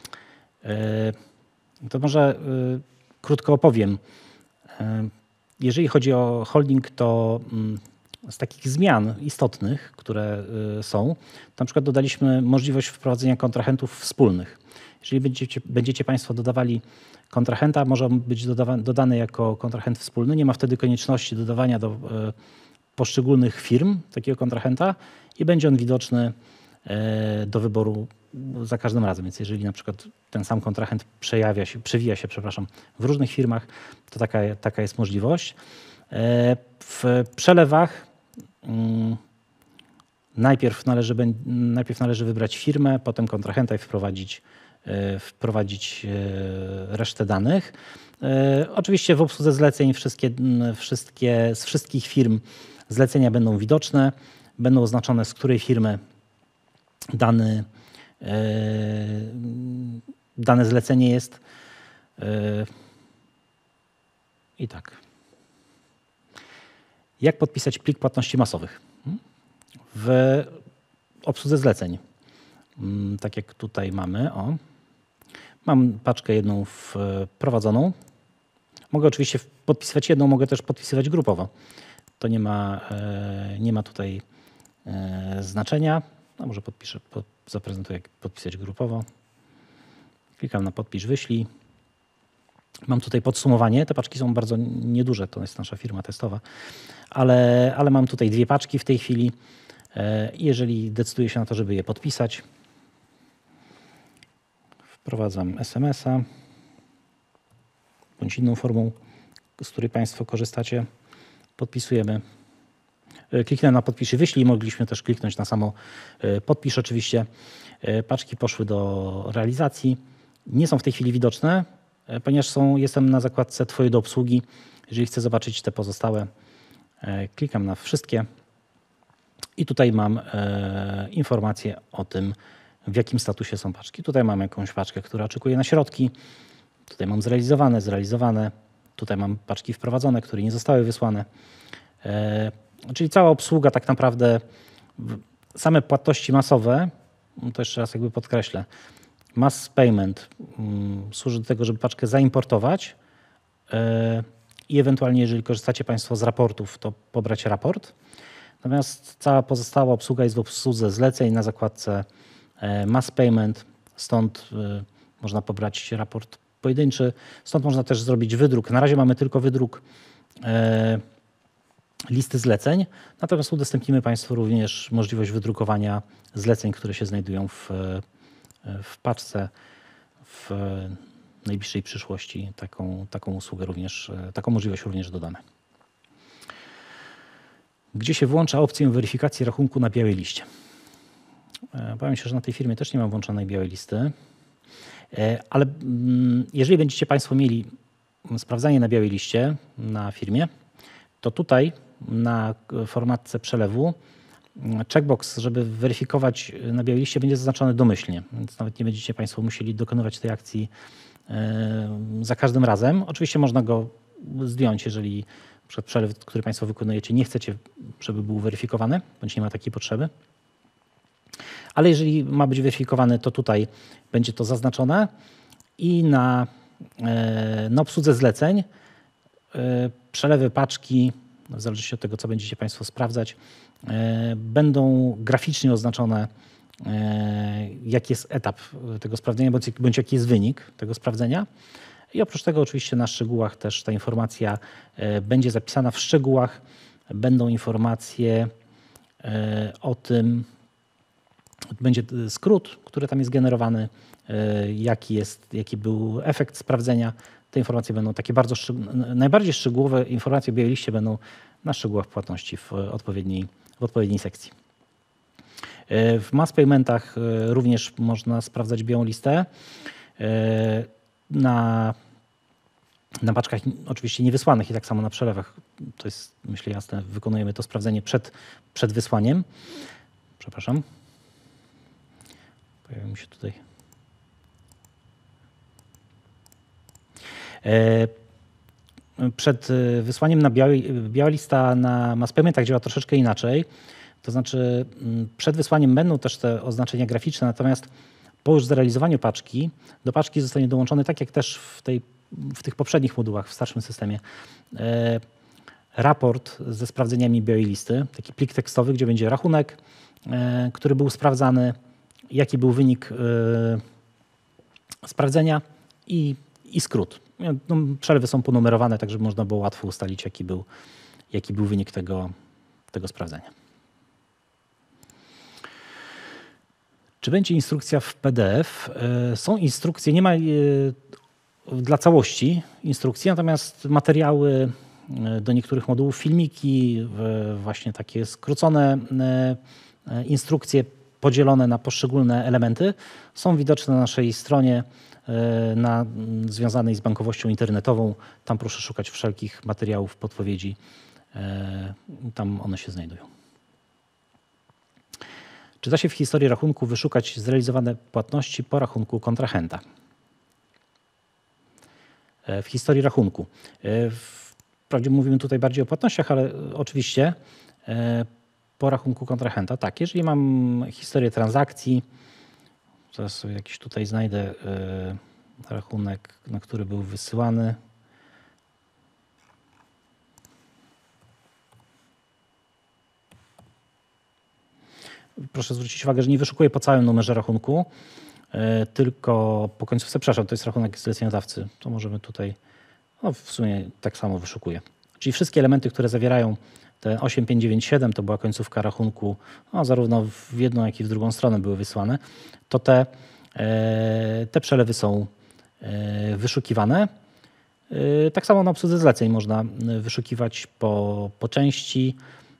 To może krótko opowiem. Jeżeli chodzi o holding, to z takich zmian istotnych, które są, to na przykład dodaliśmy możliwość wprowadzenia kontrahentów wspólnych. Jeżeli będziecie, będziecie Państwo dodawali kontrahenta, może on być dodawa, dodany jako kontrahent wspólny. Nie ma wtedy konieczności dodawania do poszczególnych firm takiego kontrahenta i będzie on widoczny do wyboru za każdym razem. Więc jeżeli na przykład ten sam kontrahent przejawia się, przewija się, przepraszam, w różnych firmach, to taka, taka jest możliwość. W przelewach najpierw należy, najpierw należy wybrać firmę, potem kontrahenta i wprowadzić, wprowadzić resztę danych. Oczywiście w obsłudze zleceń wszystkie, wszystkie, z wszystkich firm zlecenia będą widoczne, będą oznaczone, z której firmy dany, dane zlecenie jest. I tak. Jak podpisać plik płatności masowych? W obsłudze zleceń, tak jak tutaj mamy, o, mam paczkę jedną wprowadzoną. Mogę oczywiście podpisywać jedną, mogę też podpisywać grupowo. To nie ma, nie ma tutaj znaczenia. No może podpiszę, pod, zaprezentuję, jak podpisać grupowo. Klikam na podpisz, wyślij. Mam tutaj podsumowanie. Te paczki są bardzo nieduże, to jest nasza firma testowa, ale, ale mam tutaj dwie paczki w tej chwili. Jeżeli decyduję się na to, żeby je podpisać, wprowadzam es em es a bądź inną formą, z której Państwo korzystacie. Podpisujemy. Kliknę na podpisz i wyślij. Mogliśmy też kliknąć na samo podpisz oczywiście. Paczki poszły do realizacji. Nie są w tej chwili widoczne, ponieważ są, jestem na zakładce Twoje do obsługi. Jeżeli chcę zobaczyć te pozostałe, klikam na wszystkie i tutaj mam informację o tym, w jakim statusie są paczki. Tutaj mam jakąś paczkę, która oczekuje na środki. Tutaj mam zrealizowane, zrealizowane. Tutaj mam paczki wprowadzone, które nie zostały wysłane. Czyli cała obsługa tak naprawdę, same płatności masowe, to jeszcze raz jakby podkreślę, mass payment służy do tego, żeby paczkę zaimportować i ewentualnie, jeżeli korzystacie Państwo z raportów, to pobrać raport. Natomiast cała pozostała obsługa jest w obsłudze zleceń na zakładce mass payment, stąd można pobrać raport pojedynczy, stąd można też zrobić wydruk. Na razie mamy tylko wydruk listy zleceń, natomiast udostępnimy Państwu również możliwość wydrukowania zleceń, które się znajdują w, w paczce. W najbliższej przyszłości taką, taką usługę również, taką możliwość również dodamy. Gdzie się włącza opcję weryfikacji rachunku na białej liście? Powiem się, że na tej firmie też nie mam włączonej białej listy, ale jeżeli będziecie Państwo mieli sprawdzanie na białej liście na firmie, to tutaj na formatce przelewu checkbox, żeby weryfikować na białej liście, będzie zaznaczony domyślnie, więc nawet nie będziecie Państwo musieli dokonywać tej akcji za każdym razem. Oczywiście można go zdjąć, jeżeli przed przelew, który Państwo wykonujecie, nie chcecie, żeby był weryfikowany, bądź nie ma takiej potrzeby. Ale jeżeli ma być weryfikowany, to tutaj będzie to zaznaczone i na, na obsłudze zleceń przelewy paczki, w zależności od tego, co będziecie Państwo sprawdzać, będą graficznie oznaczone, jaki jest etap tego sprawdzenia, bądź, bądź jaki jest wynik tego sprawdzenia. I oprócz tego oczywiście na szczegółach też ta informacja będzie zapisana. W szczegółach będą informacje o tym, będzie skrót, który tam jest generowany, jaki jest, jaki był efekt sprawdzenia. Te informacje będą takie bardzo, najbardziej szczegółowe informacje w białej liście będą na szczegółach płatności w odpowiedniej, w odpowiedniej sekcji. W mass paymentach również można sprawdzać białą listę. Na, na paczkach oczywiście niewysłanych i tak samo na przelewach, to jest myślę jasne, wykonujemy to sprawdzenie przed, przed wysłaniem. Przepraszam. Pojawił mi się tutaj. Przed wysłaniem na białej, biała lista na mass paymentach działa troszeczkę inaczej. To znaczy przed wysłaniem będą też te oznaczenia graficzne, natomiast po już zrealizowaniu paczki, do paczki zostanie dołączony, tak jak też w, tej, w tych poprzednich modułach w starszym systemie, e, raport ze sprawdzeniami białej listy, taki plik tekstowy, gdzie będzie rachunek, e, który był sprawdzany, jaki był wynik e, sprawdzenia i, i skrót. No, przelewy są ponumerowane, tak żeby można było łatwo ustalić, jaki był, jaki był wynik tego, tego sprawdzenia. Czy będzie instrukcja w P D F? Są instrukcje, nie ma dla całości instrukcji, natomiast materiały do niektórych modułów, filmiki, właśnie takie skrócone instrukcje podzielone na poszczególne elementy są widoczne na naszej stronie na, związanej z bankowością internetową. Tam proszę szukać wszelkich materiałów, podpowiedzi. Tam one się znajdują. Czy da się w historii rachunku wyszukać zrealizowane płatności po rachunku kontrahenta? W historii rachunku. Wprawdzie mówimy tutaj bardziej o płatnościach, ale oczywiście po rachunku kontrahenta. Tak, jeżeli mam historię transakcji, zaraz sobie jakiś tutaj znajdę rachunek, na który był wysyłany. Proszę zwrócić uwagę, że nie wyszukuję po całym numerze rachunku, tylko po końcówce, przepraszam, to jest rachunek zleceniodawcy. To możemy tutaj, no w sumie tak samo wyszukuję. Czyli wszystkie elementy, które zawierają te osiem pięć dziewięć siedem, to była końcówka rachunku, no, zarówno w jedną, jak i w drugą stronę były wysłane, to te, te przelewy są wyszukiwane. Tak samo na obsłudze zleceń można wyszukiwać po, po części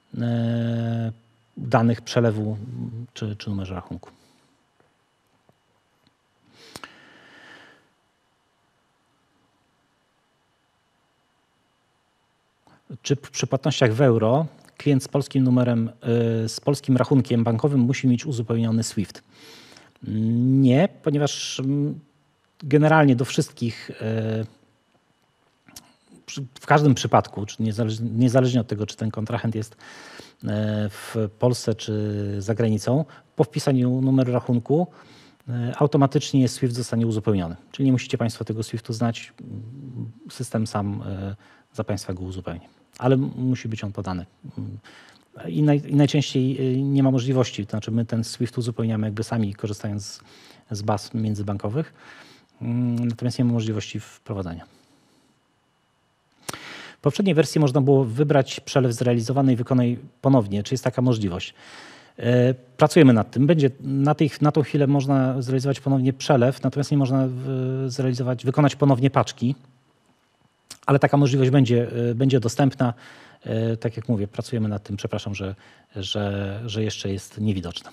danych przelewu czy, czy numerze rachunku. Czy przy płatnościach w euro klient z polskim numerem, z polskim rachunkiem bankowym musi mieć uzupełniony SWIFT? Nie, ponieważ generalnie do wszystkich, w każdym przypadku, czy niezależnie, niezależnie od tego, czy ten kontrahent jest w Polsce czy za granicą, po wpisaniu numeru rachunku automatycznie SWIFT zostanie uzupełniony. Czyli nie musicie Państwo tego SWIFTu znać, system sam za Państwa go uzupełni. Ale musi być on podany. I, naj, i najczęściej nie ma możliwości, to znaczy my ten SWIFT uzupełniamy jakby sami, korzystając z, z baz międzybankowych, natomiast nie ma możliwości wprowadzania. W poprzedniej wersji można było wybrać przelew zrealizowany i wykonaj ponownie. Czy jest taka możliwość? Pracujemy nad tym. Będzie na, tej, na tą chwilę można zrealizować ponownie przelew, natomiast nie można zrealizować, wykonać ponownie paczki, ale taka możliwość będzie, będzie dostępna. Tak jak mówię, pracujemy nad tym. Przepraszam, że, że, że jeszcze jest niewidoczna.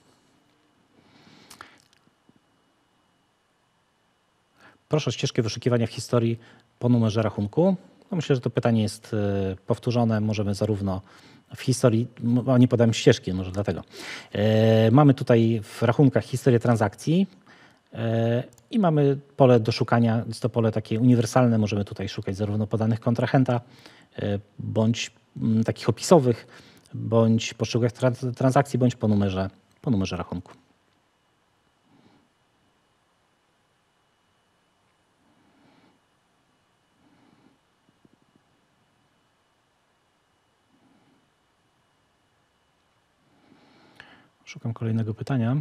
Proszę o ścieżkę wyszukiwania w historii po numerze rachunku. No myślę, że to pytanie jest powtórzone. Możemy zarówno w historii, nie podałem ścieżki, może dlatego. Mamy tutaj w rachunkach historię transakcji. I mamy pole do szukania, jest to pole takie uniwersalne, możemy tutaj szukać zarówno podanych kontrahenta, bądź takich opisowych, bądź po szczegółach transakcji, bądź po numerze, po numerze rachunku. Szukam kolejnego pytania.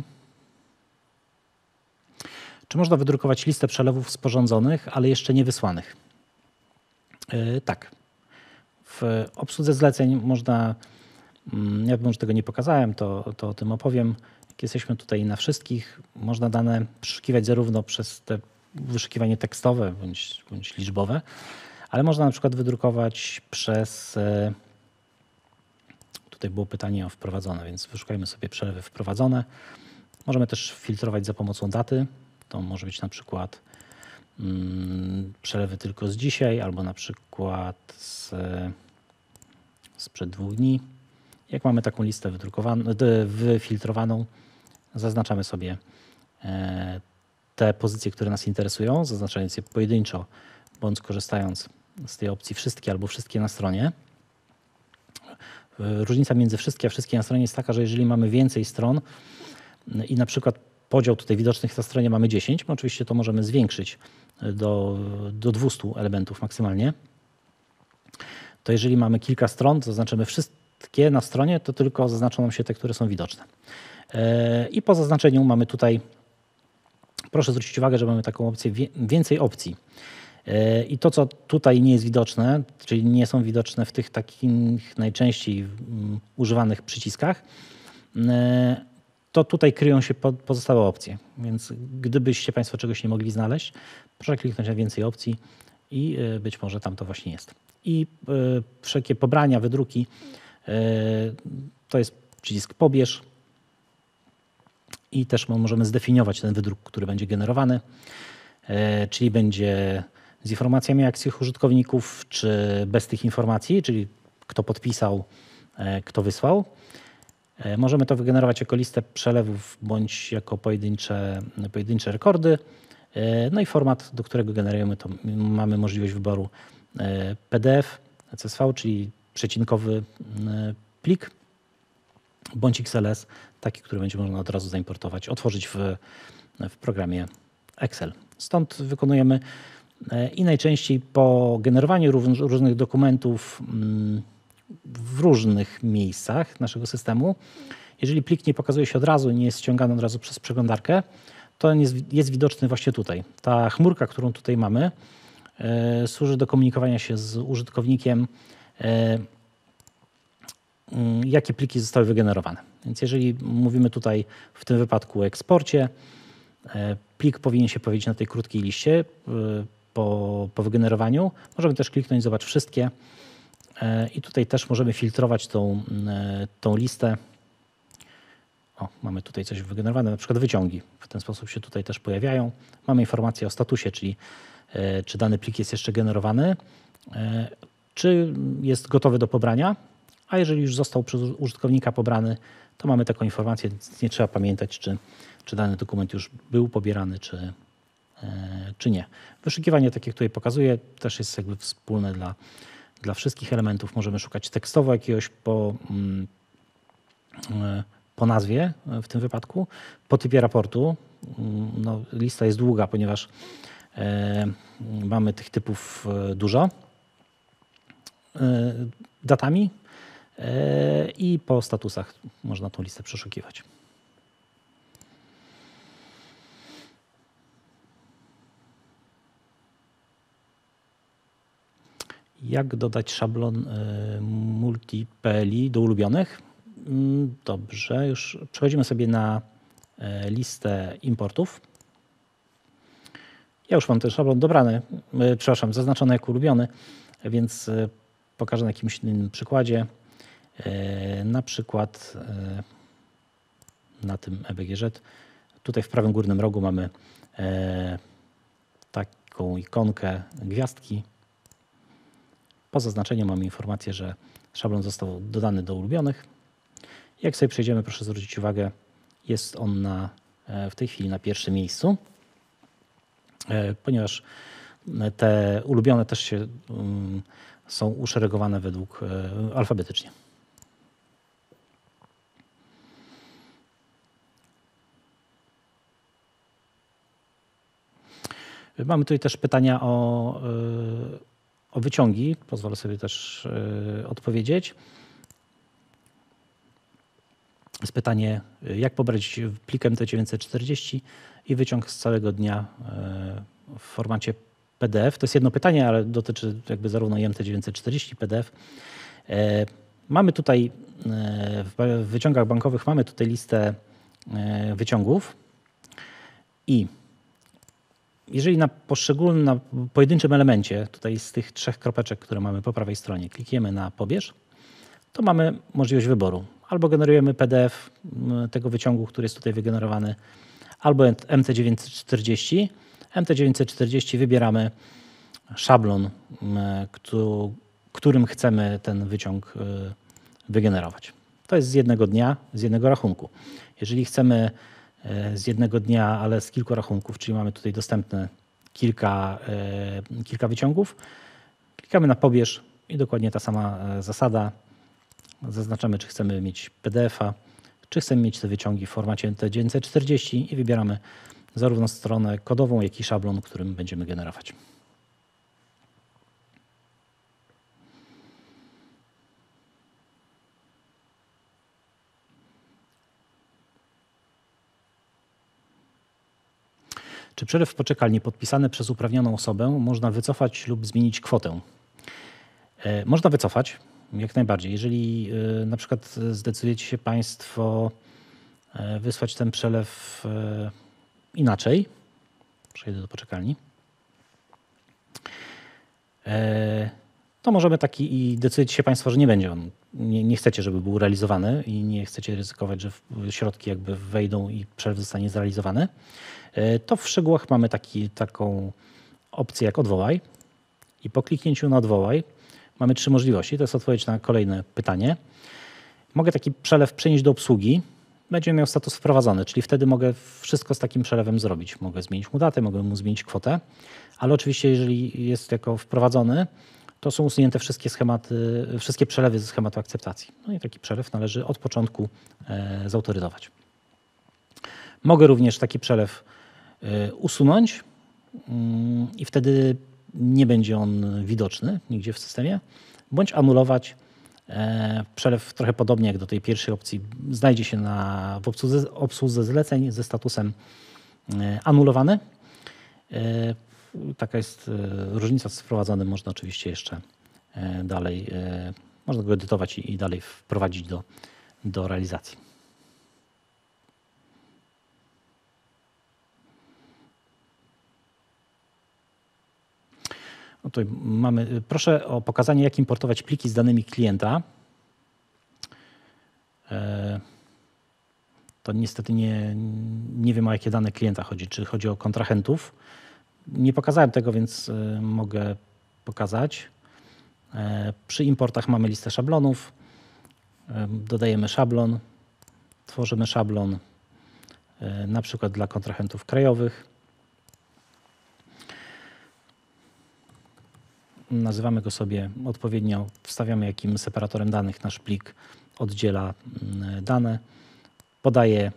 Czy można wydrukować listę przelewów sporządzonych, ale jeszcze nie wysłanych? Yy, tak. W obsłudze zleceń można, ja może tego nie pokazałem, to, to o tym opowiem. Jak jesteśmy tutaj na wszystkich, można dane przeszukiwać zarówno przez te wyszukiwanie tekstowe bądź, bądź liczbowe, ale można na przykład wydrukować przez, tutaj było pytanie o wprowadzone, więc wyszukajmy sobie przelewy wprowadzone. Możemy też filtrować za pomocą daty. To może być na przykład mm, przelewy tylko z dzisiaj, albo na przykład z, sprzed dwóch dni. Jak mamy taką listę wydrukowaną, wyfiltrowaną, zaznaczamy sobie te pozycje, które nas interesują, zaznaczając je pojedynczo, bądź korzystając z tej opcji wszystkie albo wszystkie na stronie. Różnica między wszystkie a wszystkie na stronie jest taka, że jeżeli mamy więcej stron i na przykład podział tutaj widocznych na stronie mamy dziesięć, my oczywiście to możemy zwiększyć do, do dwieście elementów maksymalnie. To jeżeli mamy kilka stron, to zaznaczymy wszystkie na stronie, to tylko zaznaczą nam się te, które są widoczne. I po zaznaczeniu mamy tutaj, proszę zwrócić uwagę, że mamy taką opcję, więcej opcji. I to, co tutaj nie jest widoczne, czyli nie są widoczne w tych takich najczęściej używanych przyciskach, to tutaj kryją się pozostałe opcje. Więc gdybyście Państwo czegoś nie mogli znaleźć, proszę kliknąć na więcej opcji i być może tam to właśnie jest. I wszelkie pobrania, wydruki, to jest przycisk pobierz i też możemy zdefiniować ten wydruk, który będzie generowany, czyli będzie z informacjami o akcjach użytkowników, czy bez tych informacji, czyli kto podpisał, kto wysłał. Możemy to wygenerować jako listę przelewów bądź jako pojedyncze, pojedyncze rekordy. No i format, do którego generujemy, to mamy możliwość wyboru P D F, C S V, czyli przecinkowy plik, bądź X L S, taki, który będzie można od razu zaimportować, otworzyć w, w programie Excel. Stąd wykonujemy i najczęściej po generowaniu różnych dokumentów w różnych miejscach naszego systemu, jeżeli plik nie pokazuje się od razu, nie jest ściągany od razu przez przeglądarkę, to on jest, jest widoczny właśnie tutaj. Ta chmurka, którą tutaj mamy, e, służy do komunikowania się z użytkownikiem, e, jakie pliki zostały wygenerowane. Więc jeżeli mówimy tutaj w tym wypadku o eksporcie, e, plik powinien się pojawić na tej krótkiej liście e, po, po wygenerowaniu. Możemy też kliknąć zobacz wszystkie e, i tutaj też możemy filtrować tą, e, tą listę. O, mamy tutaj coś wygenerowane, na przykład wyciągi. W ten sposób się tutaj też pojawiają. Mamy informację o statusie, czyli e, czy dany plik jest jeszcze generowany, e, czy jest gotowy do pobrania, a jeżeli już został przez użytkownika pobrany, to mamy taką informację, więc nie trzeba pamiętać, czy, czy dany dokument już był pobierany, czy, e, czy nie. Wyszukiwanie, tak jak tutaj pokazuję, też jest jakby wspólne dla, dla wszystkich elementów. Możemy szukać tekstowo jakiegoś po... Mm, e, po nazwie w tym wypadku, po typie raportu. No, lista jest długa, ponieważ e, mamy tych typów dużo. E, datami e, i po statusach można tą listę przeszukiwać. Jak dodać szablon e, multi-P L I do ulubionych? Dobrze, już przechodzimy sobie na listę importów. Ja już mam ten szablon dobrany, przepraszam, zaznaczony jako ulubiony, więc pokażę na jakimś innym przykładzie. Na przykład na tym E B G Z. Tutaj w prawym górnym rogu mamy taką ikonkę gwiazdki. Po zaznaczeniu mamy informację, że szablon został dodany do ulubionych. Jak sobie przejdziemy, proszę zwrócić uwagę, jest on na, w tej chwili na pierwszym miejscu. ponieważ te ulubione też się są uszeregowane według alfabetycznie. Mamy tutaj też pytania o, o wyciągi. Pozwolę sobie też odpowiedzieć. Jest pytanie, jak pobrać plik M T dziewięćset czterdzieści i wyciąg z całego dnia w formacie P D F. To jest jedno pytanie, ale dotyczy jakby zarówno M T dziewięćset czterdzieści i P D F. Mamy tutaj w wyciągach bankowych mamy tutaj listę wyciągów i jeżeli na poszczególnym, na pojedynczym elemencie, tutaj z tych trzech kropeczek, które mamy po prawej stronie, klikniemy na pobierz, to mamy możliwość wyboru. Albo generujemy P D F tego wyciągu, który jest tutaj wygenerowany, albo M T dziewięćset czterdzieści. M T dziewięćset czterdzieści wybieramy szablon, którym chcemy ten wyciąg wygenerować. To jest z jednego dnia, z jednego rachunku. Jeżeli chcemy z jednego dnia, ale z kilku rachunków, czyli mamy tutaj dostępne kilka, kilka wyciągów, klikamy na pobierz i dokładnie ta sama zasada. Zaznaczamy, czy chcemy mieć P D F a, czy chcemy mieć te wyciągi w formacie M T dziewięćset czterdzieści i wybieramy zarówno stronę kodową, jak i szablon, którym będziemy generować. Czy przelew w poczekalni podpisany przez uprawnioną osobę można wycofać lub zmienić kwotę? Można wycofać, jak najbardziej. Jeżeli na przykład zdecydujecie się Państwo wysłać ten przelew inaczej, przejdę do poczekalni, to możemy taki i decydujecie się Państwo, że nie będzie on, nie, nie chcecie, żeby był realizowany i nie chcecie ryzykować, że środki jakby wejdą i przelew zostanie zrealizowany, to w szczegółach mamy taki, taką opcję jak odwołaj i po kliknięciu na odwołaj mamy trzy możliwości. To jest odpowiedź na kolejne pytanie. Mogę taki przelew przenieść do obsługi. Będzie miał status wprowadzony, czyli wtedy mogę wszystko z takim przelewem zrobić. Mogę zmienić mu datę, mogę mu zmienić kwotę, ale oczywiście jeżeli jest jako wprowadzony, to są usunięte wszystkie schematy, wszystkie przelewy ze schematu akceptacji. No i taki przelew należy od początku e, zautoryzować. Mogę również taki przelew e, usunąć mm, i wtedy nie będzie on widoczny nigdzie w systemie, bądź anulować e, przelew trochę podobnie jak do tej pierwszej opcji. Znajdzie się na, w obsłudze, obsłudze zleceń ze statusem e, anulowany. E, Taka jest różnica z wprowadzonym. Można oczywiście jeszcze dalej, można go edytować i dalej wprowadzić do, do realizacji. No tutaj mamy, proszę o pokazanie, jak importować pliki z danymi klienta. To niestety nie, nie wiem, o jakie dane klienta chodzi. Czy chodzi o kontrahentów? Nie pokazałem tego, więc mogę pokazać. Przy importach mamy listę szablonów. Dodajemy szablon, tworzymy szablon na przykład dla kontrahentów krajowych. Nazywamy go sobie odpowiednio, wstawiamy, jakim separatorem danych nasz plik oddziela dane. Podaję,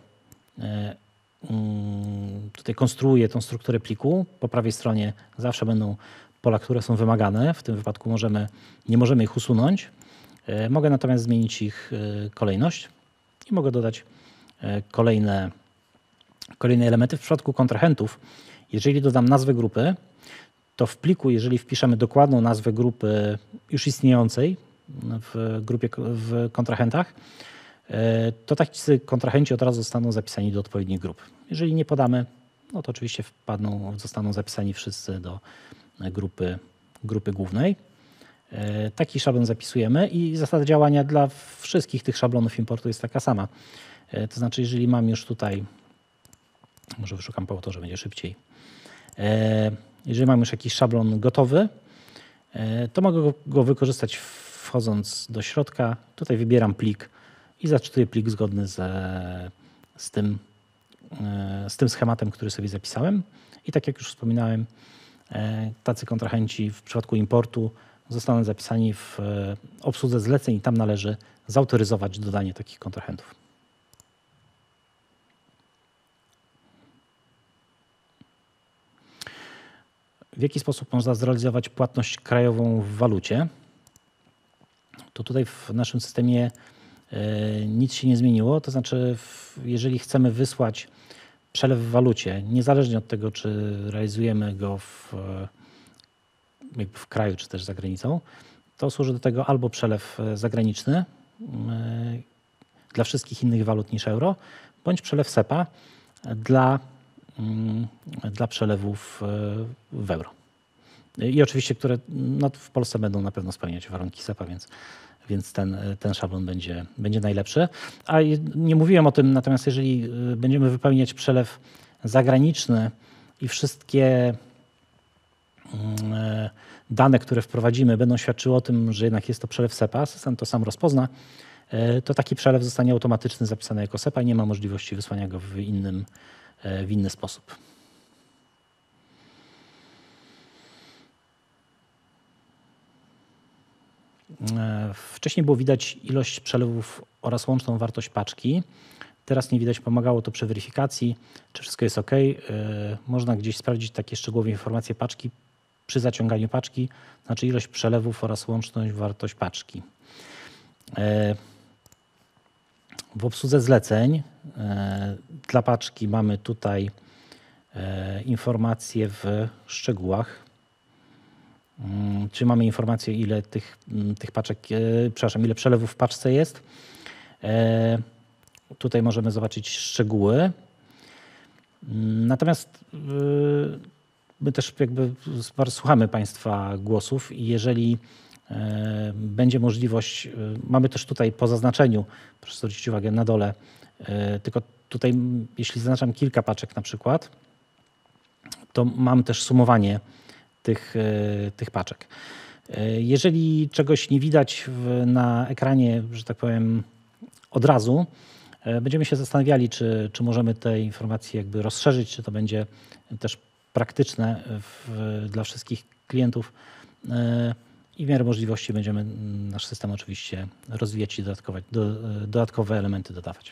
tutaj konstruuję tą strukturę pliku. Po prawej stronie zawsze będą pola, które są wymagane. W tym wypadku możemy, nie możemy ich usunąć. Mogę natomiast zmienić ich kolejność i mogę dodać kolejne, kolejne elementy. W przypadku kontrahentów, jeżeli dodam nazwę grupy, to w pliku, jeżeli wpiszemy dokładną nazwę grupy już istniejącej w grupie, w kontrahentach, to tacy kontrahenci od razu zostaną zapisani do odpowiednich grup. Jeżeli nie podamy, no to oczywiście wpadną, zostaną zapisani wszyscy do grupy, grupy głównej. Taki szablon zapisujemy i zasada działania dla wszystkich tych szablonów importu jest taka sama. To znaczy, jeżeli mam już tutaj, może wyszukam po autorze, będzie szybciej. Jeżeli mam już jakiś szablon gotowy, to mogę go, go wykorzystać wchodząc do środka. Tutaj wybieram plik i zaczytuję plik zgodny ze, z tym, z tym schematem, który sobie zapisałem. I tak jak już wspominałem, tacy kontrahenci w przypadku importu zostaną zapisani w obsłudze zleceń i tam należy zautoryzować dodanie takich kontrahentów. W jaki sposób można zrealizować płatność krajową w walucie? To tutaj w naszym systemie nic się nie zmieniło. To znaczy, jeżeli chcemy wysłać przelew w walucie, niezależnie od tego, czy realizujemy go w, jakby w kraju, czy też za granicą, to służy do tego albo przelew zagraniczny dla wszystkich innych walut niż euro, bądź przelew SEPA dla, dla przelewów w euro. I oczywiście, które no, w Polsce będą na pewno spełniać warunki SEPA, więc, więc ten, ten szablon będzie, będzie najlepszy. A nie mówiłem o tym, natomiast jeżeli będziemy wypełniać przelew zagraniczny i wszystkie dane, które wprowadzimy, będą świadczyły o tym, że jednak jest to przelew SEPA, system to sam rozpozna, to taki przelew zostanie automatycznie zapisany jako SEPA i nie ma możliwości wysłania go w, innym, w inny sposób. Wcześniej było widać ilość przelewów oraz łączną wartość paczki. Teraz nie widać, pomagało to przy weryfikacji, czy wszystko jest OK. Można gdzieś sprawdzić takie szczegółowe informacje paczki przy zaciąganiu paczki, znaczy ilość przelewów oraz łączną wartość paczki. W obsłudze zleceń dla paczki mamy tutaj informacje w szczegółach. Czy mamy informację, ile tych, tych paczek, przepraszam, ile przelewów w paczce jest. Tutaj możemy zobaczyć szczegóły. Natomiast my też jakby słuchamy Państwa głosów i jeżeli będzie możliwość, mamy też tutaj po zaznaczeniu, proszę zwrócić uwagę na dole, tylko tutaj jeśli zaznaczam kilka paczek na przykład, to mam też sumowanie tych, tych paczek. Jeżeli czegoś nie widać w, na ekranie, że tak powiem, od razu, będziemy się zastanawiali, czy, czy możemy te informacje jakby rozszerzyć, czy to będzie też praktyczne w, dla wszystkich klientów i w miarę możliwości będziemy nasz system oczywiście rozwijać i dodatkować, do, dodatkowe elementy dodawać.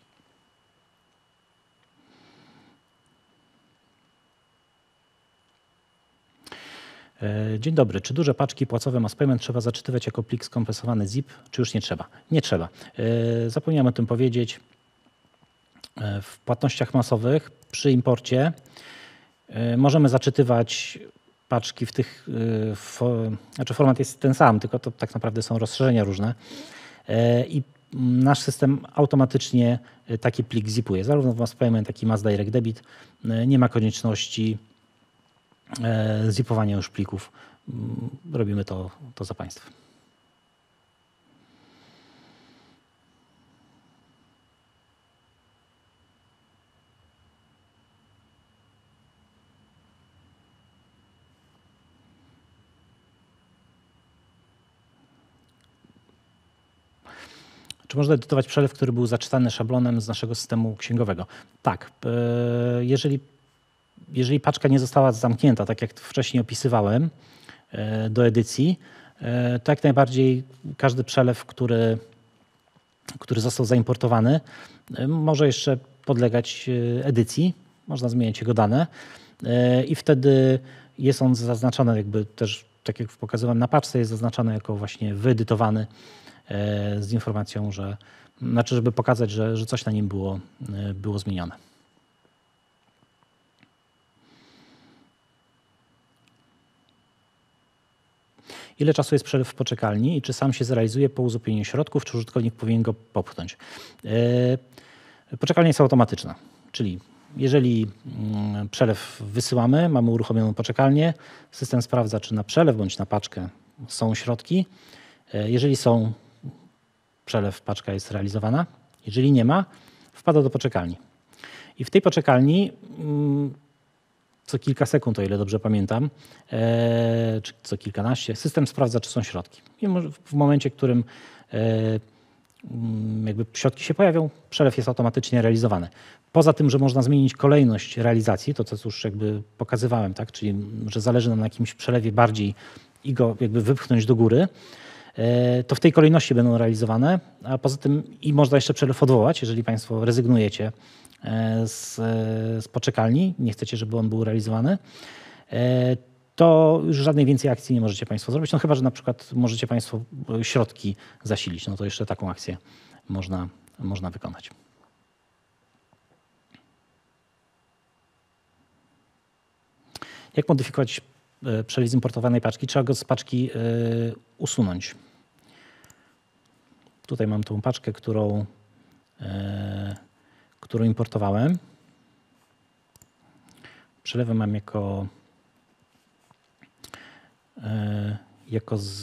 Dzień dobry. Czy duże paczki płacowe mass payment trzeba zaczytywać jako plik skompensowany zip, czy już nie trzeba? Nie trzeba. Zapomniałem o tym powiedzieć. W płatnościach masowych przy imporcie możemy zaczytywać paczki w tych, znaczy format jest ten sam, tylko to tak naprawdę są rozszerzenia różne i nasz system automatycznie taki plik zipuje. Zarówno w mass payment, jak i mass direct debit. Nie ma konieczności zipowania już plików. Robimy to, to za Państwa. Czy można edytować przelew, który był zaczytany szablonem z naszego systemu księgowego? Tak. Jeżeli Jeżeli paczka nie została zamknięta, tak jak wcześniej opisywałem, do edycji, to jak najbardziej każdy przelew, który, który został zaimportowany, może jeszcze podlegać edycji. Można zmieniać jego dane i wtedy jest on zaznaczony, jakby też, tak jak pokazywałem na paczce, jest zaznaczony jako właśnie wyedytowany z informacją, że, znaczy, żeby pokazać, że, że coś na nim było, było zmienione. Ile czasu jest przelew w poczekalni i czy sam się zrealizuje po uzupełnieniu środków, czy użytkownik powinien go popchnąć? Poczekalnia jest automatyczna, czyli jeżeli przelew wysyłamy, mamy uruchomioną poczekalnię, system sprawdza, czy na przelew bądź na paczkę są środki. Jeżeli są, przelew, paczka jest realizowana. Jeżeli nie ma, wpada do poczekalni. I w tej poczekalni co kilka sekund, o ile dobrze pamiętam, e, czy co kilkanaście, system sprawdza, czy są środki. I w momencie, w którym e, jakby środki się pojawią, przelew jest automatycznie realizowany. Poza tym, że można zmienić kolejność realizacji, to co już jakby pokazywałem, tak? Czyli że zależy nam na jakimś przelewie bardziej i go jakby wypchnąć do góry, to w tej kolejności będą realizowane, a poza tym i można jeszcze przelew odwołać, jeżeli Państwo rezygnujecie z, z poczekalni, nie chcecie, żeby on był realizowany, to już żadnej więcej akcji nie możecie Państwo zrobić, no chyba, że na przykład możecie Państwo środki zasilić, no to jeszcze taką akcję można, można wykonać. Jak modyfikować przelew z importowanej paczki? Trzeba go z paczki usunąć. Tutaj mam tą paczkę, którą, którą importowałem. Przelewy mam jako jako z,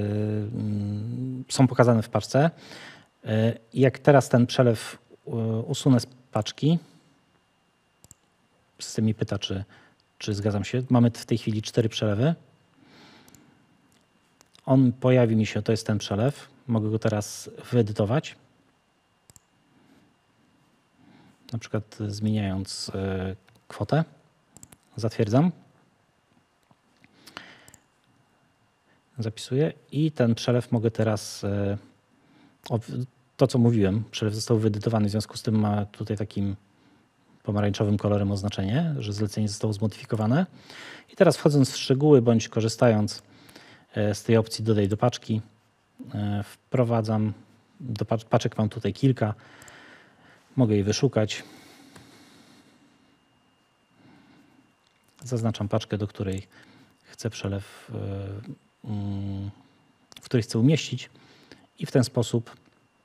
są pokazane w paczce. I jak teraz ten przelew usunę z paczki, system mi pyta, czy, czy zgadzam się. Mamy w tej chwili cztery przelewy. On pojawi mi się, to jest ten przelew. Mogę go teraz wyedytować. Na przykład zmieniając kwotę. Zatwierdzam. Zapisuję i ten przelew mogę teraz, to co mówiłem, przelew został wyedytowany, w związku z tym ma tutaj takim pomarańczowym kolorem oznaczenie, że zlecenie zostało zmodyfikowane. I teraz wchodząc w szczegóły bądź korzystając z tej opcji dodaj do paczki, wprowadzam, do paczek mam tutaj kilka, mogę je wyszukać. Zaznaczam paczkę, do której chcę przelew, w której chcę umieścić i w ten sposób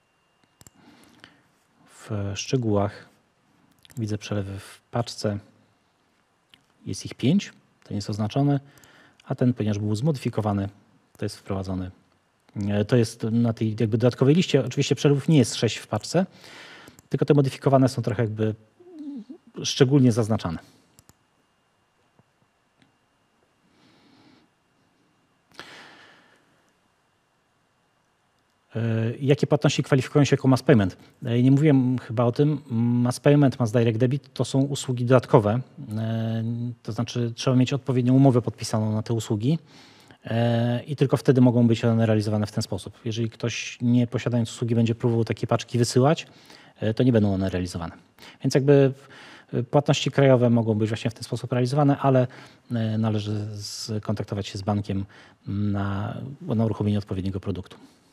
w szczegółach widzę przelewy w paczce. Jest ich pięć, ten jest oznaczony, a ten, ponieważ był zmodyfikowany, to jest wprowadzony. To jest na tej jakby dodatkowej liście. Oczywiście przelewów nie jest sześć w paczce, tylko te modyfikowane są trochę jakby szczególnie zaznaczane. Jakie płatności kwalifikują się jako mass payment? Nie mówiłem chyba o tym. Mass payment, mass direct debit to są usługi dodatkowe. To znaczy trzeba mieć odpowiednią umowę podpisaną na te usługi i tylko wtedy mogą być one realizowane w ten sposób. Jeżeli ktoś nie posiadając usługi będzie próbował takie paczki wysyłać, to nie będą one realizowane. Więc jakby płatności krajowe mogą być właśnie w ten sposób realizowane, ale należy skontaktować się z bankiem na, na uruchomienie odpowiedniego produktu.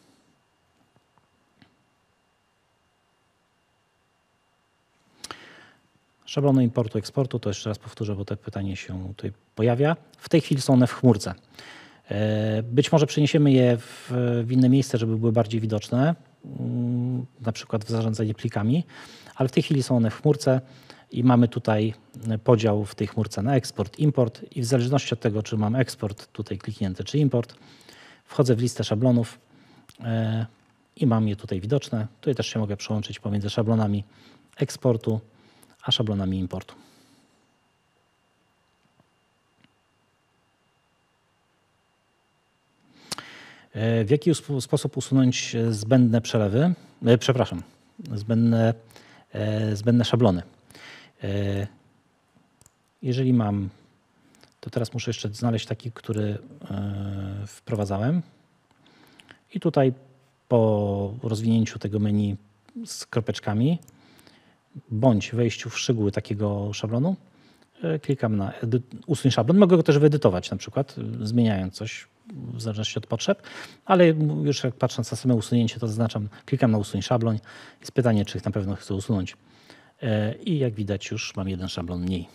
Szablony importu, eksportu, to jeszcze raz powtórzę, bo to pytanie się tutaj pojawia. W tej chwili są one w chmurce. Być może przeniesiemy je w, w inne miejsce, żeby były bardziej widoczne, na przykład w zarządzanie plikami, ale w tej chwili są one w chmurce i mamy tutaj podział w tej chmurce na eksport, import i w zależności od tego, czy mam eksport tutaj kliknięty, czy import, wchodzę w listę szablonów i mam je tutaj widoczne. Tutaj też się mogę przełączyć pomiędzy szablonami eksportu a szablonami importu. W jaki sposób usunąć zbędne przelewy, przepraszam, zbędne, zbędne szablony? Jeżeli mam, to teraz muszę jeszcze znaleźć taki, który wprowadzałem. I tutaj po rozwinięciu tego menu z kropeczkami bądź wejściu w szczegóły takiego szablonu klikam na usuń szablon. Mogę go też wyedytować na przykład, zmieniając coś w zależności od potrzeb, ale już jak patrząc na same usunięcie, to zaznaczam, klikam na usuń szablon. Jest pytanie, czy na pewno chcę usunąć. I jak widać już mam jeden szablon mniej.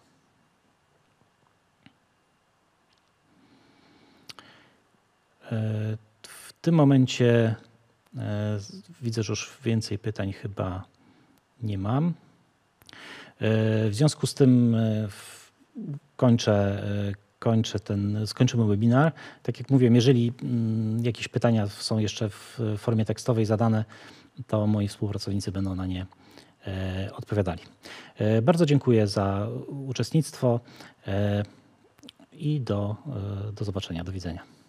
W tym momencie widzę, że już więcej pytań chyba nie mam. W związku z tym kończę, kończę ten, skończymy webinar. Tak jak mówiłem, jeżeli jakieś pytania są jeszcze w formie tekstowej zadane, to moi współpracownicy będą na nie odpowiadali. Bardzo dziękuję za uczestnictwo i do, do zobaczenia. Do widzenia.